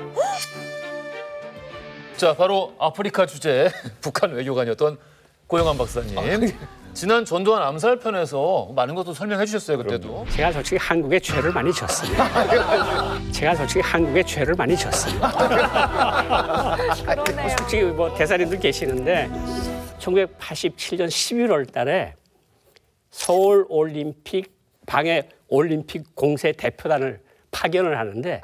자, 바로 아프리카 주재 북한 외교관이었던 고영환 박사님. 아, 지난 전두환 암살 편에서 많은 것도 설명해 주셨어요, 그때도. 제가 솔직히 한국에 죄를 많이 졌습니다. 제가 솔직히 한국에 죄를 많이 졌습니다. 솔직히 뭐 대사님들 계시는데 천구백팔십칠 년 십일월 달에 서울 올림픽 방해 올림픽 공세 대표단을 파견을 하는데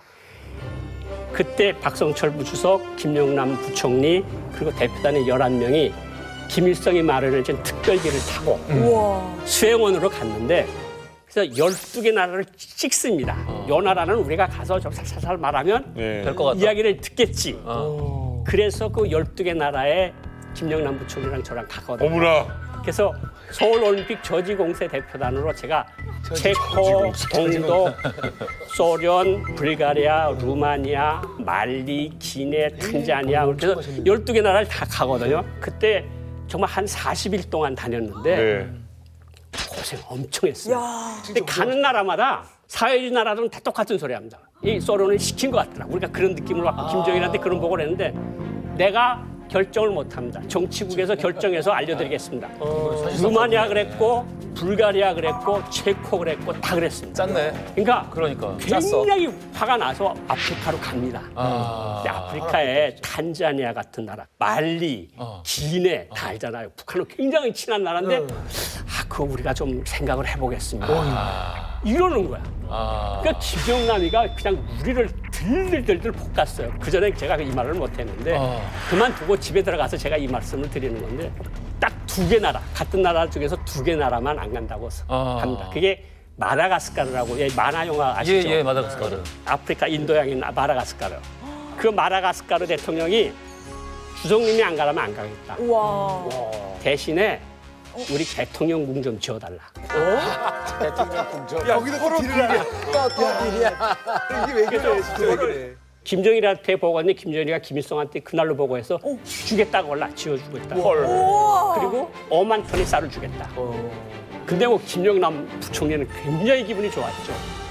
그때 박성철 부주석, 김영남 부총리 그리고 대표단의 열한 명이 김일성이 마련해준 특별기를 타고 우와. 수행원으로 갔는데 그래서 열두 개 나라를 찍습니다. 어. 요 나라는 우리가 가서 좀 살살살 말하면 네. 될 것 같다. 이야기를 듣겠지. 어. 그래서 그 열두 개 나라에 김영남 부총리랑 저랑 가거든요. 어머나. 그래서 서울올림픽 저지공세 대표단으로 제가 체코, 동독, 소련, 불가리아, 루마니아, 말리, 기네, 탄자니아 그래서 열두 개 나라를 다 가거든요. 그때 정말 한 사십 일 동안 다녔는데 네. 고생 엄청 했어요. 근데 가는 나라마다 사회주의 나라들은 다 똑같은 소리 합니다. 이 소련을 시킨 것 같더라. 우리가 그런 느낌으로 받고 아. 김정일한테 그런 보고를 했는데 내가 결정을 못합니다. 정치국에서 결정해서 알려드리겠습니다. 어, 루마니아 그랬고 불가리아 그랬고 체코 그랬고 다 그랬습니다. 짰네. 그러니까, 그러니까 굉장히 화가 나서 아프리카로 갑니다. 아. 근데 아프리카에 탄자니아 같은 나라, 말리, 어. 기네 다 알잖아요. 북한은 굉장히 친한 나라인데 음. 아 그거 우리가 좀 생각을 해보겠습니다. 아. 이러는 거야. 아. 그러니까 김영남이가 그냥 우리를 들들들들 볶았어요. 그 전에 제가 이 말을 못했는데 아. 그만두고 집에 들어가서 제가 이 말씀을 드리는 건데 딱 두 개 나라, 같은 나라 중에서 두 개 나라만 안 간다고 아. 합니다. 그게 마다가스카르라고 예, 만화 영화 아시죠? 예, 예, 마다가스카르. 아프리카 인도양인 마다가스카르. 그 마다가스카르 대통령이 주성님이 안 가라면 안 가겠다. 우와. 대신에 우리 대통령 궁 좀 지어달라. 어? 대통령 궁 좀. 거기도 또 딜이야. 또 딜이야. 이게 왜 그래? 진짜 왜 그래? 김정일한테 보고했는데 김정일이가 김일성한테 그날로 보고해서 어. 주겠다고 올라 지어주겠다. 헐. 그리고 오만 톤의 쌀을 주겠다. 어. 근데 뭐 김영남 부총리는 굉장히 기분이 좋았죠.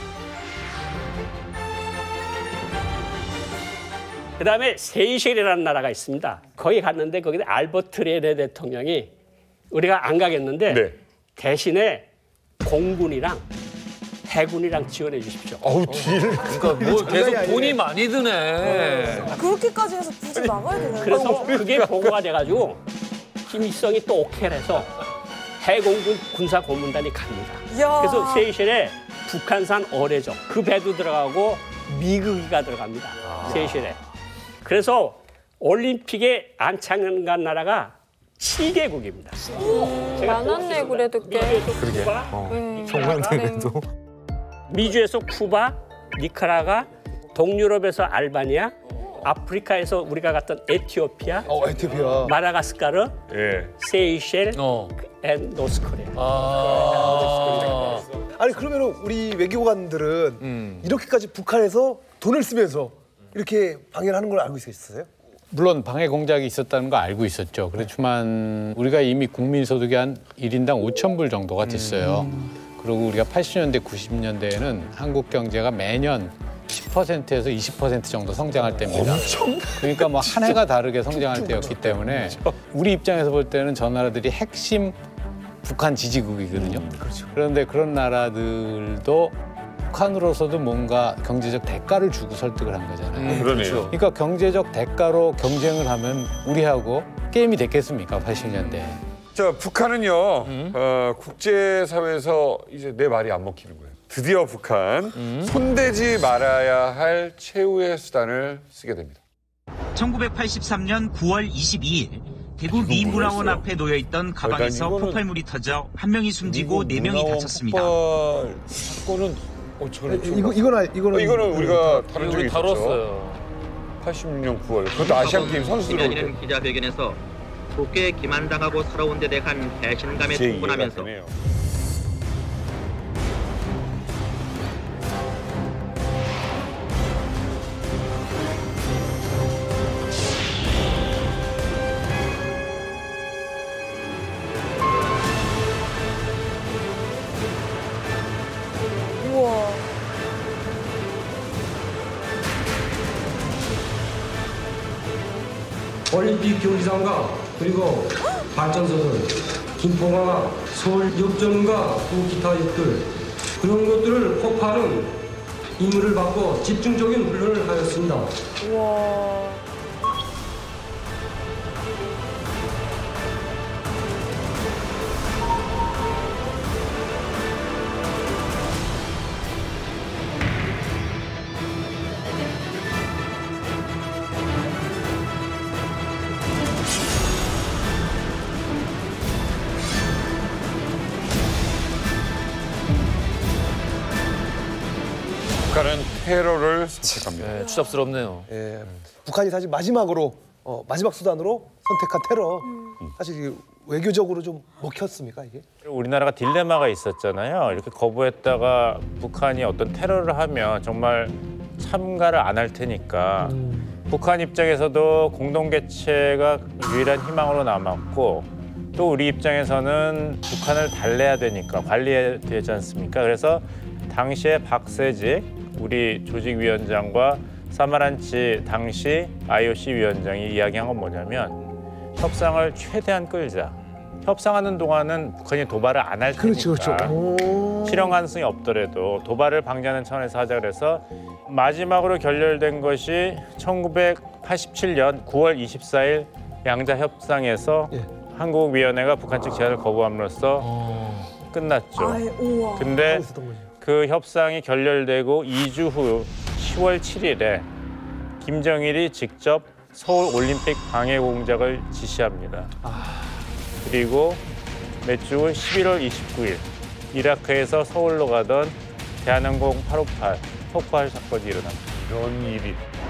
그다음에 세이셸이라는 나라가 있습니다. 거기 갔는데 거기 알버트 레네 대통령이 우리가 안 가겠는데 네. 대신에 공군이랑 해군이랑 지원해 주십시오. 어우, 딜. 그러니까 뭐 계속 돈이 많이 드네. 그렇게까지 해서 굳이 나가야 되나요? 그래서 그게 보고가 돼가지고 김일성이 또 오케이를 해서 해공군 군사고문단이 갑니다. 야. 그래서 세이셸에 북한산 어뢰정 그 배도 들어가고 미그기가 들어갑니다. 아. 세이셸에. 그래서 올림픽에 안 참여한 나라가 칠 개국입니다. 많았네 그래도 꽤. 그러게. 음. 정말인데 그래도. 미주에서 쿠바, 니카라가, 동유럽에서 알바니아, 아프리카에서 우리가 갔던 에티오피아, 어, 에티오피아. 마다가스카르, 예. 세이셸, 어. 앤 노스코리아. 아. 아니 그러면 우리 외교관들은 음. 이렇게까지 북한에서 돈을 쓰면서 이렇게 방해를 하는 걸 알고 있었어요? 물론 방해 공작이 있었다는 거 알고 있었죠. 그렇지만 우리가 이미 국민소득이 한 일 인당 오천 불 정도가 됐어요. 음. 그리고 우리가 팔십 년대, 구십 년대에는 한국 경제가 매년 십 퍼센트에서 이십 퍼센트 정도 성장할 때입니다. 엄청? 그러니까 뭐 한 해가 다르게 성장할 때였기 때문에 우리 입장에서 볼 때는 저 나라들이 핵심 북한 지지국이거든요. 음, 그렇죠. 그런데 그런 나라들도 북한으로서도 뭔가 경제적 대가를 주고 설득을 한 거잖아요. 음, 그러네요. 그러니까 경제적 대가로 경쟁을 하면 우리하고 게임이 됐겠습니까? 팔십 년대. 자, 북한은요, 음. 어, 국제사회에서 이제 내 말이 안 먹히는 거예요. 드디어 북한, 음. 손대지 말아야 할 최후의 수단을 쓰게 됩니다. 천구백팔십삼 년 구월 이십이일 대구 미 문화원 앞에 놓여있던 가방에서 폭발물이 터져 한 명이 숨지고 네 명이 다쳤습니다. 사건은 어쩌면 이거 이거는 이거는 이거는 우리가 다룬 적이 우리 있었죠. 다뤘어요. 팔십육 년 구월. 그것도 아시안 게임 선수들 올 때. 김현희는 기자회견에서 국회에 기만당하고 살아온 데 대한 배신감에 제 충분하면서 이해가 되네요. 우와. 올림픽 경기장과 그리고 발전소들, 김포공항, 서울역전과 또 기타 역들 그런 것들을 폭파하는 임무를 받고 집중적인 훈련을 하였습니다. 우와. 북한은 테러를 선택합니다. 네, 추잡스럽네요. 예, 북한이 사실 마지막으로 어, 마지막 수단으로 선택한 테러 사실 이게 외교적으로 좀 먹혔습니까 이게? 우리나라가 딜레마가 있었잖아요. 이렇게 거부했다가 북한이 어떤 테러를 하면 정말 참가를 안 할 테니까 북한 입장에서도 공동 개최가 유일한 희망으로 남았고 또 우리 입장에서는 북한을 달래야 되니까 관리해야 되지 않습니까? 그래서 당시에 박세직 우리 조직위원장과 사마란치 당시 아이오씨 위원장이 이야기한 건 뭐냐면 협상을 최대한 끌자. 협상하는 동안은 북한이 도발을 안 할 테니까 그렇죠, 그렇죠. 실현 가능성이 없더라도 도발을 방지하는 차원에서 하자 그래서 마지막으로 결렬된 것이 천구백팔십칠 년 구월 이십사일 양자 협상에서 예. 한국위원회가 북한 측 제안을 거부함으로써 끝났죠. 아이, 우와. 근데 그 협상이 결렬되고 이 주 후 시월 칠일에 김정일이 직접 서울 올림픽 방해 공작을 지시합니다. 그리고 몇 주 후 십일월 이십구일 이라크에서 서울로 가던 대한항공 팔오팔 폭발 사건이 일어납니다. 이런 일이.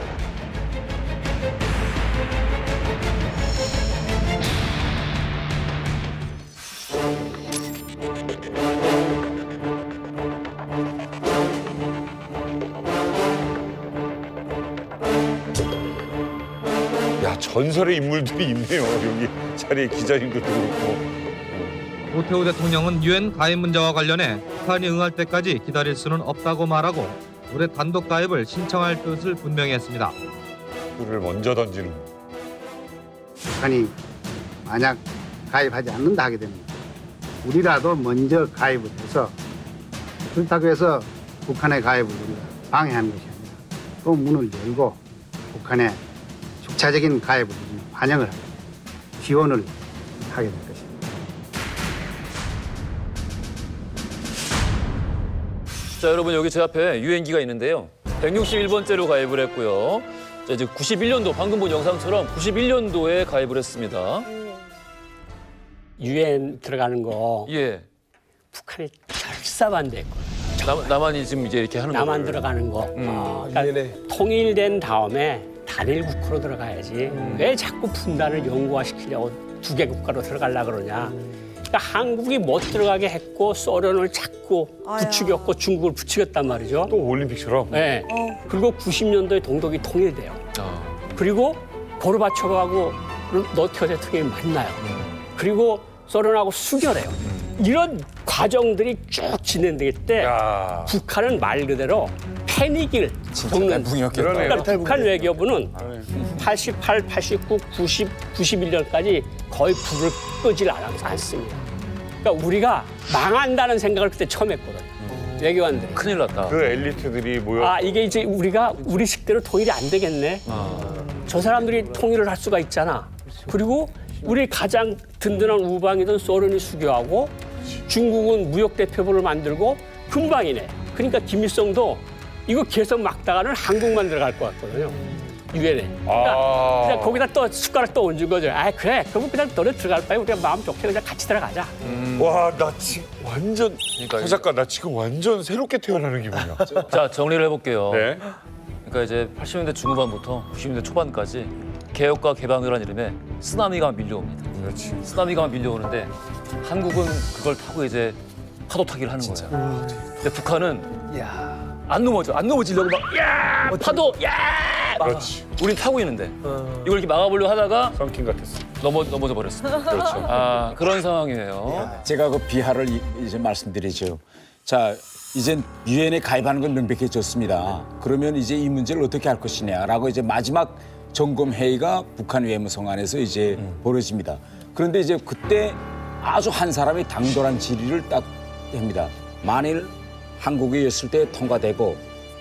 야, 전설의 인물들이 있네요. 여기 자리에 기자님들도 그렇고. 오태우 대통령은 유엔 가입 문제와 관련해 북한이 응할 때까지 기다릴 수는 없다고 말하고 올해 단독 가입을 신청할 뜻을 분명히 했습니다. 그를 먼저 던지는. 북한이 만약 가입하지 않는다 하게 되면 우리라도 먼저 가입을 해서 그렇다고 해서 북한의 가입을 우리가 방해하는 것이 아니라 또 문을 열고 북한의 축차적인 가입을 환영을 하고 지원을 하게 될 것입니다. 자, 여러분 여기 제 앞에 유엔기가 있는데요. 백육십일 번째로 가입을 했고요. 자, 이제 구십일 년도 방금 본 영상처럼 구십일 년도에 가입을 했습니다. 유엔 들어가는 거 예. 북한이 결사반대했거든요. 남, 남한이 지금 이제 이렇게 하는 거. 남한 들어가는 거. 음. 어, 그러니까 통일된 다음에 단일 국가로 들어가야지. 음. 왜 자꾸 분단을 영구화시키려고 두 개 국가로 들어가려고 그러냐. 그러니까 한국이 못 들어가게 했고 소련을 자꾸 부추겼고 중국을 부추겼단 말이죠. 또 올림픽처럼? 네. 그리고 구십 년도에 동독이 통일돼요. 어. 그리고 고르바초프하고 노티어 대통령이 만나요. 그리고 소련하고 수결해요. 이런 과정들이 쭉 진행될 때 야. 북한은 말 그대로 패닉을 겪는 그러니까 북한 외교부는 팔십팔, 팔십구, 구십, 구십일 년까지 거의 불을 끄질 않습니다. 그러니까 우리가 망한다는 생각을 그때 처음 했거든요. 음. 외교관들이. 큰일 났다. 그 엘리트들이 모여. 아 이게 이제 우리가 우리 식대로 통일이 안 되겠네. 아. 저 사람들이 통일을 할 수가 있잖아. 그리고 우리 가장 든든한 우방이던 소련이 수교하고 중국은 무역 대표부를 만들고 금방이네. 그러니까 김일성도 이거 계속 막다가는 한국만 들어갈 것 같거든요. 유엔에. 그러니까 아. 그냥 거기다 또 숟가락 또 얹은 거죠. 아 그래, 그러면 그냥 너네 들어갈 바에 우리가 마음 좋게 그냥 같이 들어가자. 음. 와, 나 지금 완전 서 작가 나 지금 완전 새롭게 태어나는 기분이야. 자, 정리를 해볼게요. 네. 그러니까 이제 팔십 년대 중후반부터 구십 년대 초반까지 개혁과 개방이라는 이름에 쓰나미가 밀려옵니다. 그렇지. 쓰나미가 밀려오는데 한국은 그걸 타고 이제 파도 타기를 하는 거예요. 음. 근데 북한은 안 넘어져, 안 넘어지려고 막 야, 파도, 야. 그렇지. 우린 타고 있는데 이걸 이렇게 막아보려고 하다가 썬킹 같았어. 넘어 넘어져 버렸어. 그렇죠. 아 그런 상황이에요. 제가 그 비하를 이- 이제 말씀드리죠. 자, 이제 유엔에 가입하는 건 명백해졌습니다. 그러면 이제 이 문제를 어떻게 할 것이냐라고 이제 마지막 점검 회의가 북한 외무성안에서 이제 벌어집니다. 그런데 이제 그때 아주 한 사람이 당돌한 질의를 딱 합니다. 만일 한국이었을 때 통과되고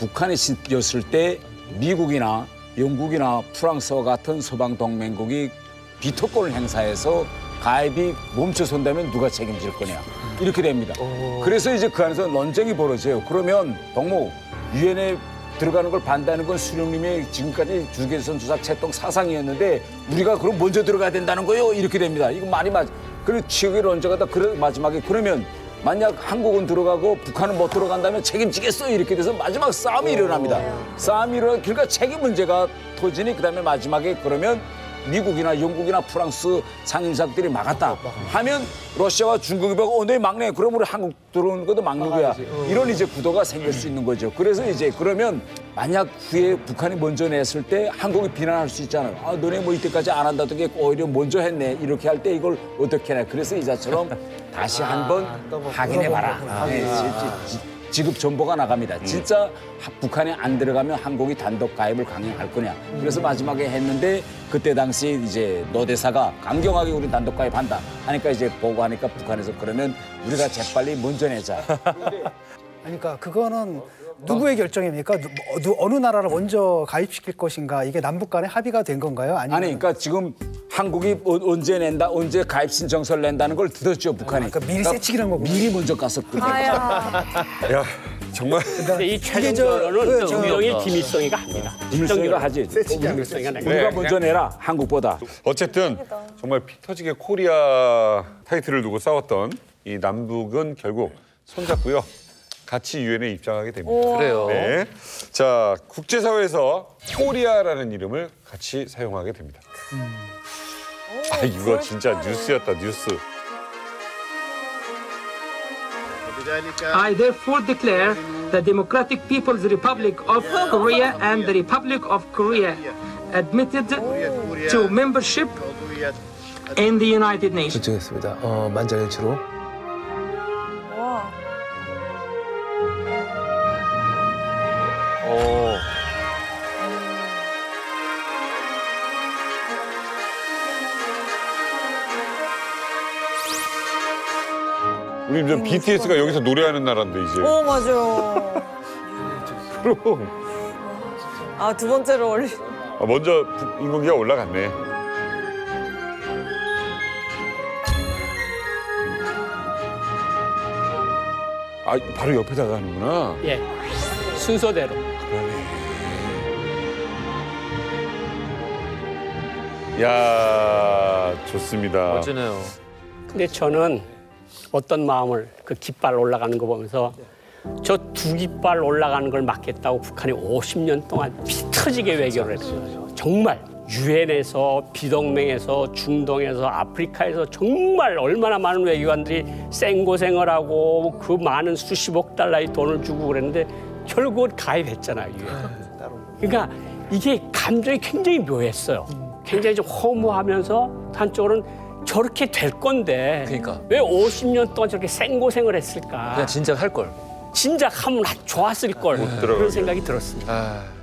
북한이었을 때 미국이나 영국이나 프랑스와 같은 서방 동맹국이 비토권을 행사해서 가입이 멈춰선다면 누가 책임질 거냐 이렇게 됩니다. 그래서 이제 그 안에서 논쟁이 벌어져요. 그러면 동무 유엔에 들어가는 걸 반대하는 건 수령님의 지금까지 주계선 조작 채통 사상이었는데 우리가 그럼 먼저 들어가야 된다는 거요 이렇게 됩니다. 이거 말이 맞. 그리고 치욕의 논쟁가 다 그래 마지막에 그러면 만약 한국은 들어가고 북한은 못 들어간다면 책임지겠어 이렇게 돼서 마지막 싸움이 일어납니다. 싸움이 일어나 그러니까 책임 문제가 터지니 그다음에 마지막에 그러면 미국이나 영국이나 프랑스 상임사들이 막았다 하면 러시아와 중국이 보고 어, 내 막내 그럼 우리 한국 들어오는 것도 막는 거야. 이런 이제 구도가 생길 수 있는 거죠. 그래서 이제 그러면 만약 후에 북한이 먼저 냈을 때 한국이 비난할 수 있잖아요. 아 너네 뭐 이때까지 안 한다던 게 오히려 먼저 했네. 이렇게 할 때 이걸 어떻게 해야 그래서 이자처럼 다시 한번 확인해봐라. 네, 지- 지- 지급 정보가 나갑니다. 진짜 하- 북한에 안 들어가면 한국이 단독 가입을 강행할 거냐. 그래서 마지막에 했는데 그때 당시 이제 노 대사가 강경하게 우리 단독 가입한다 하니까 이제 보고하니까 북한에서 그러면 우리가 재빨리 먼저 내자. 그러니까 그거는 누구의 결정입니까? 누, 누- 어느 나라를 먼저 가입시킬 것인가? 이게 남북 간에 합의가 된 건가요? 아니면 아니, 그러니까 지금 한국이 어- 언제 낸다, 언제 가입 신청서를 낸다는 걸 들었죠, 북한이. 그러니까 미리 세치기란 거고. 미리 먼저 갔었거든요. 야, 정말. 근데 이 최종 결론은 정경이 김일성이가 합니다. 김일성이가 하지. 김일성이가 내가. 우리가 먼저 내라, 한국보다. 어쨌든 정말 피 터지게 코리아 타이틀을 두고 싸웠던 이 남북은 결국 손잡고요. 같이 유엔에 입장하게 됩니다. 오. 그래요. 네. 자, 국제사회에서 코리아라는 이름을 같이 사용하게 됩니다. 아, 이거 진짜 뉴스였다, 뉴스. I therefore declare the Democratic People's Republic of Korea and the Republic of Korea admitted to membership in the United Nations. 결정했습니다. 어, 만장일치로. 오. 우리 좀 비티에스가 여기서 노래하는 나라인데 이제. 어, 맞아. 그럼. 아, 두 번째로 올리. 아, 먼저 북- 인공기가 올라갔네. 아, 바로 옆에다가 하는구나. 예, 순서대로. 야, 좋습니다. 멋지네요. 근데 저는 어떤 마음을 그 깃발 올라가는 거 보면서 저 두 깃발 올라가는 걸 막겠다고 북한이 오십 년 동안 피 터지게 외교를 했어요. 정말 유엔에서 비동맹에서 중동에서 아프리카에서 정말 얼마나 많은 외교관들이 생고생을 하고 그 많은 수십억 달러의 돈을 주고 그랬는데 결국은 가입했잖아요, 유엔. 그러니까 이게 감정이 굉장히 묘했어요. 굉장히 좀 허무하면서 한쪽으로는 저렇게 될 건데 그러니까. 왜 오십 년 동안 저렇게 생고생을 했을까? 그냥 진작 할 걸. 진작 하면 좋았을 걸. 그런 들어가게. 생각이 들었습니다. 아.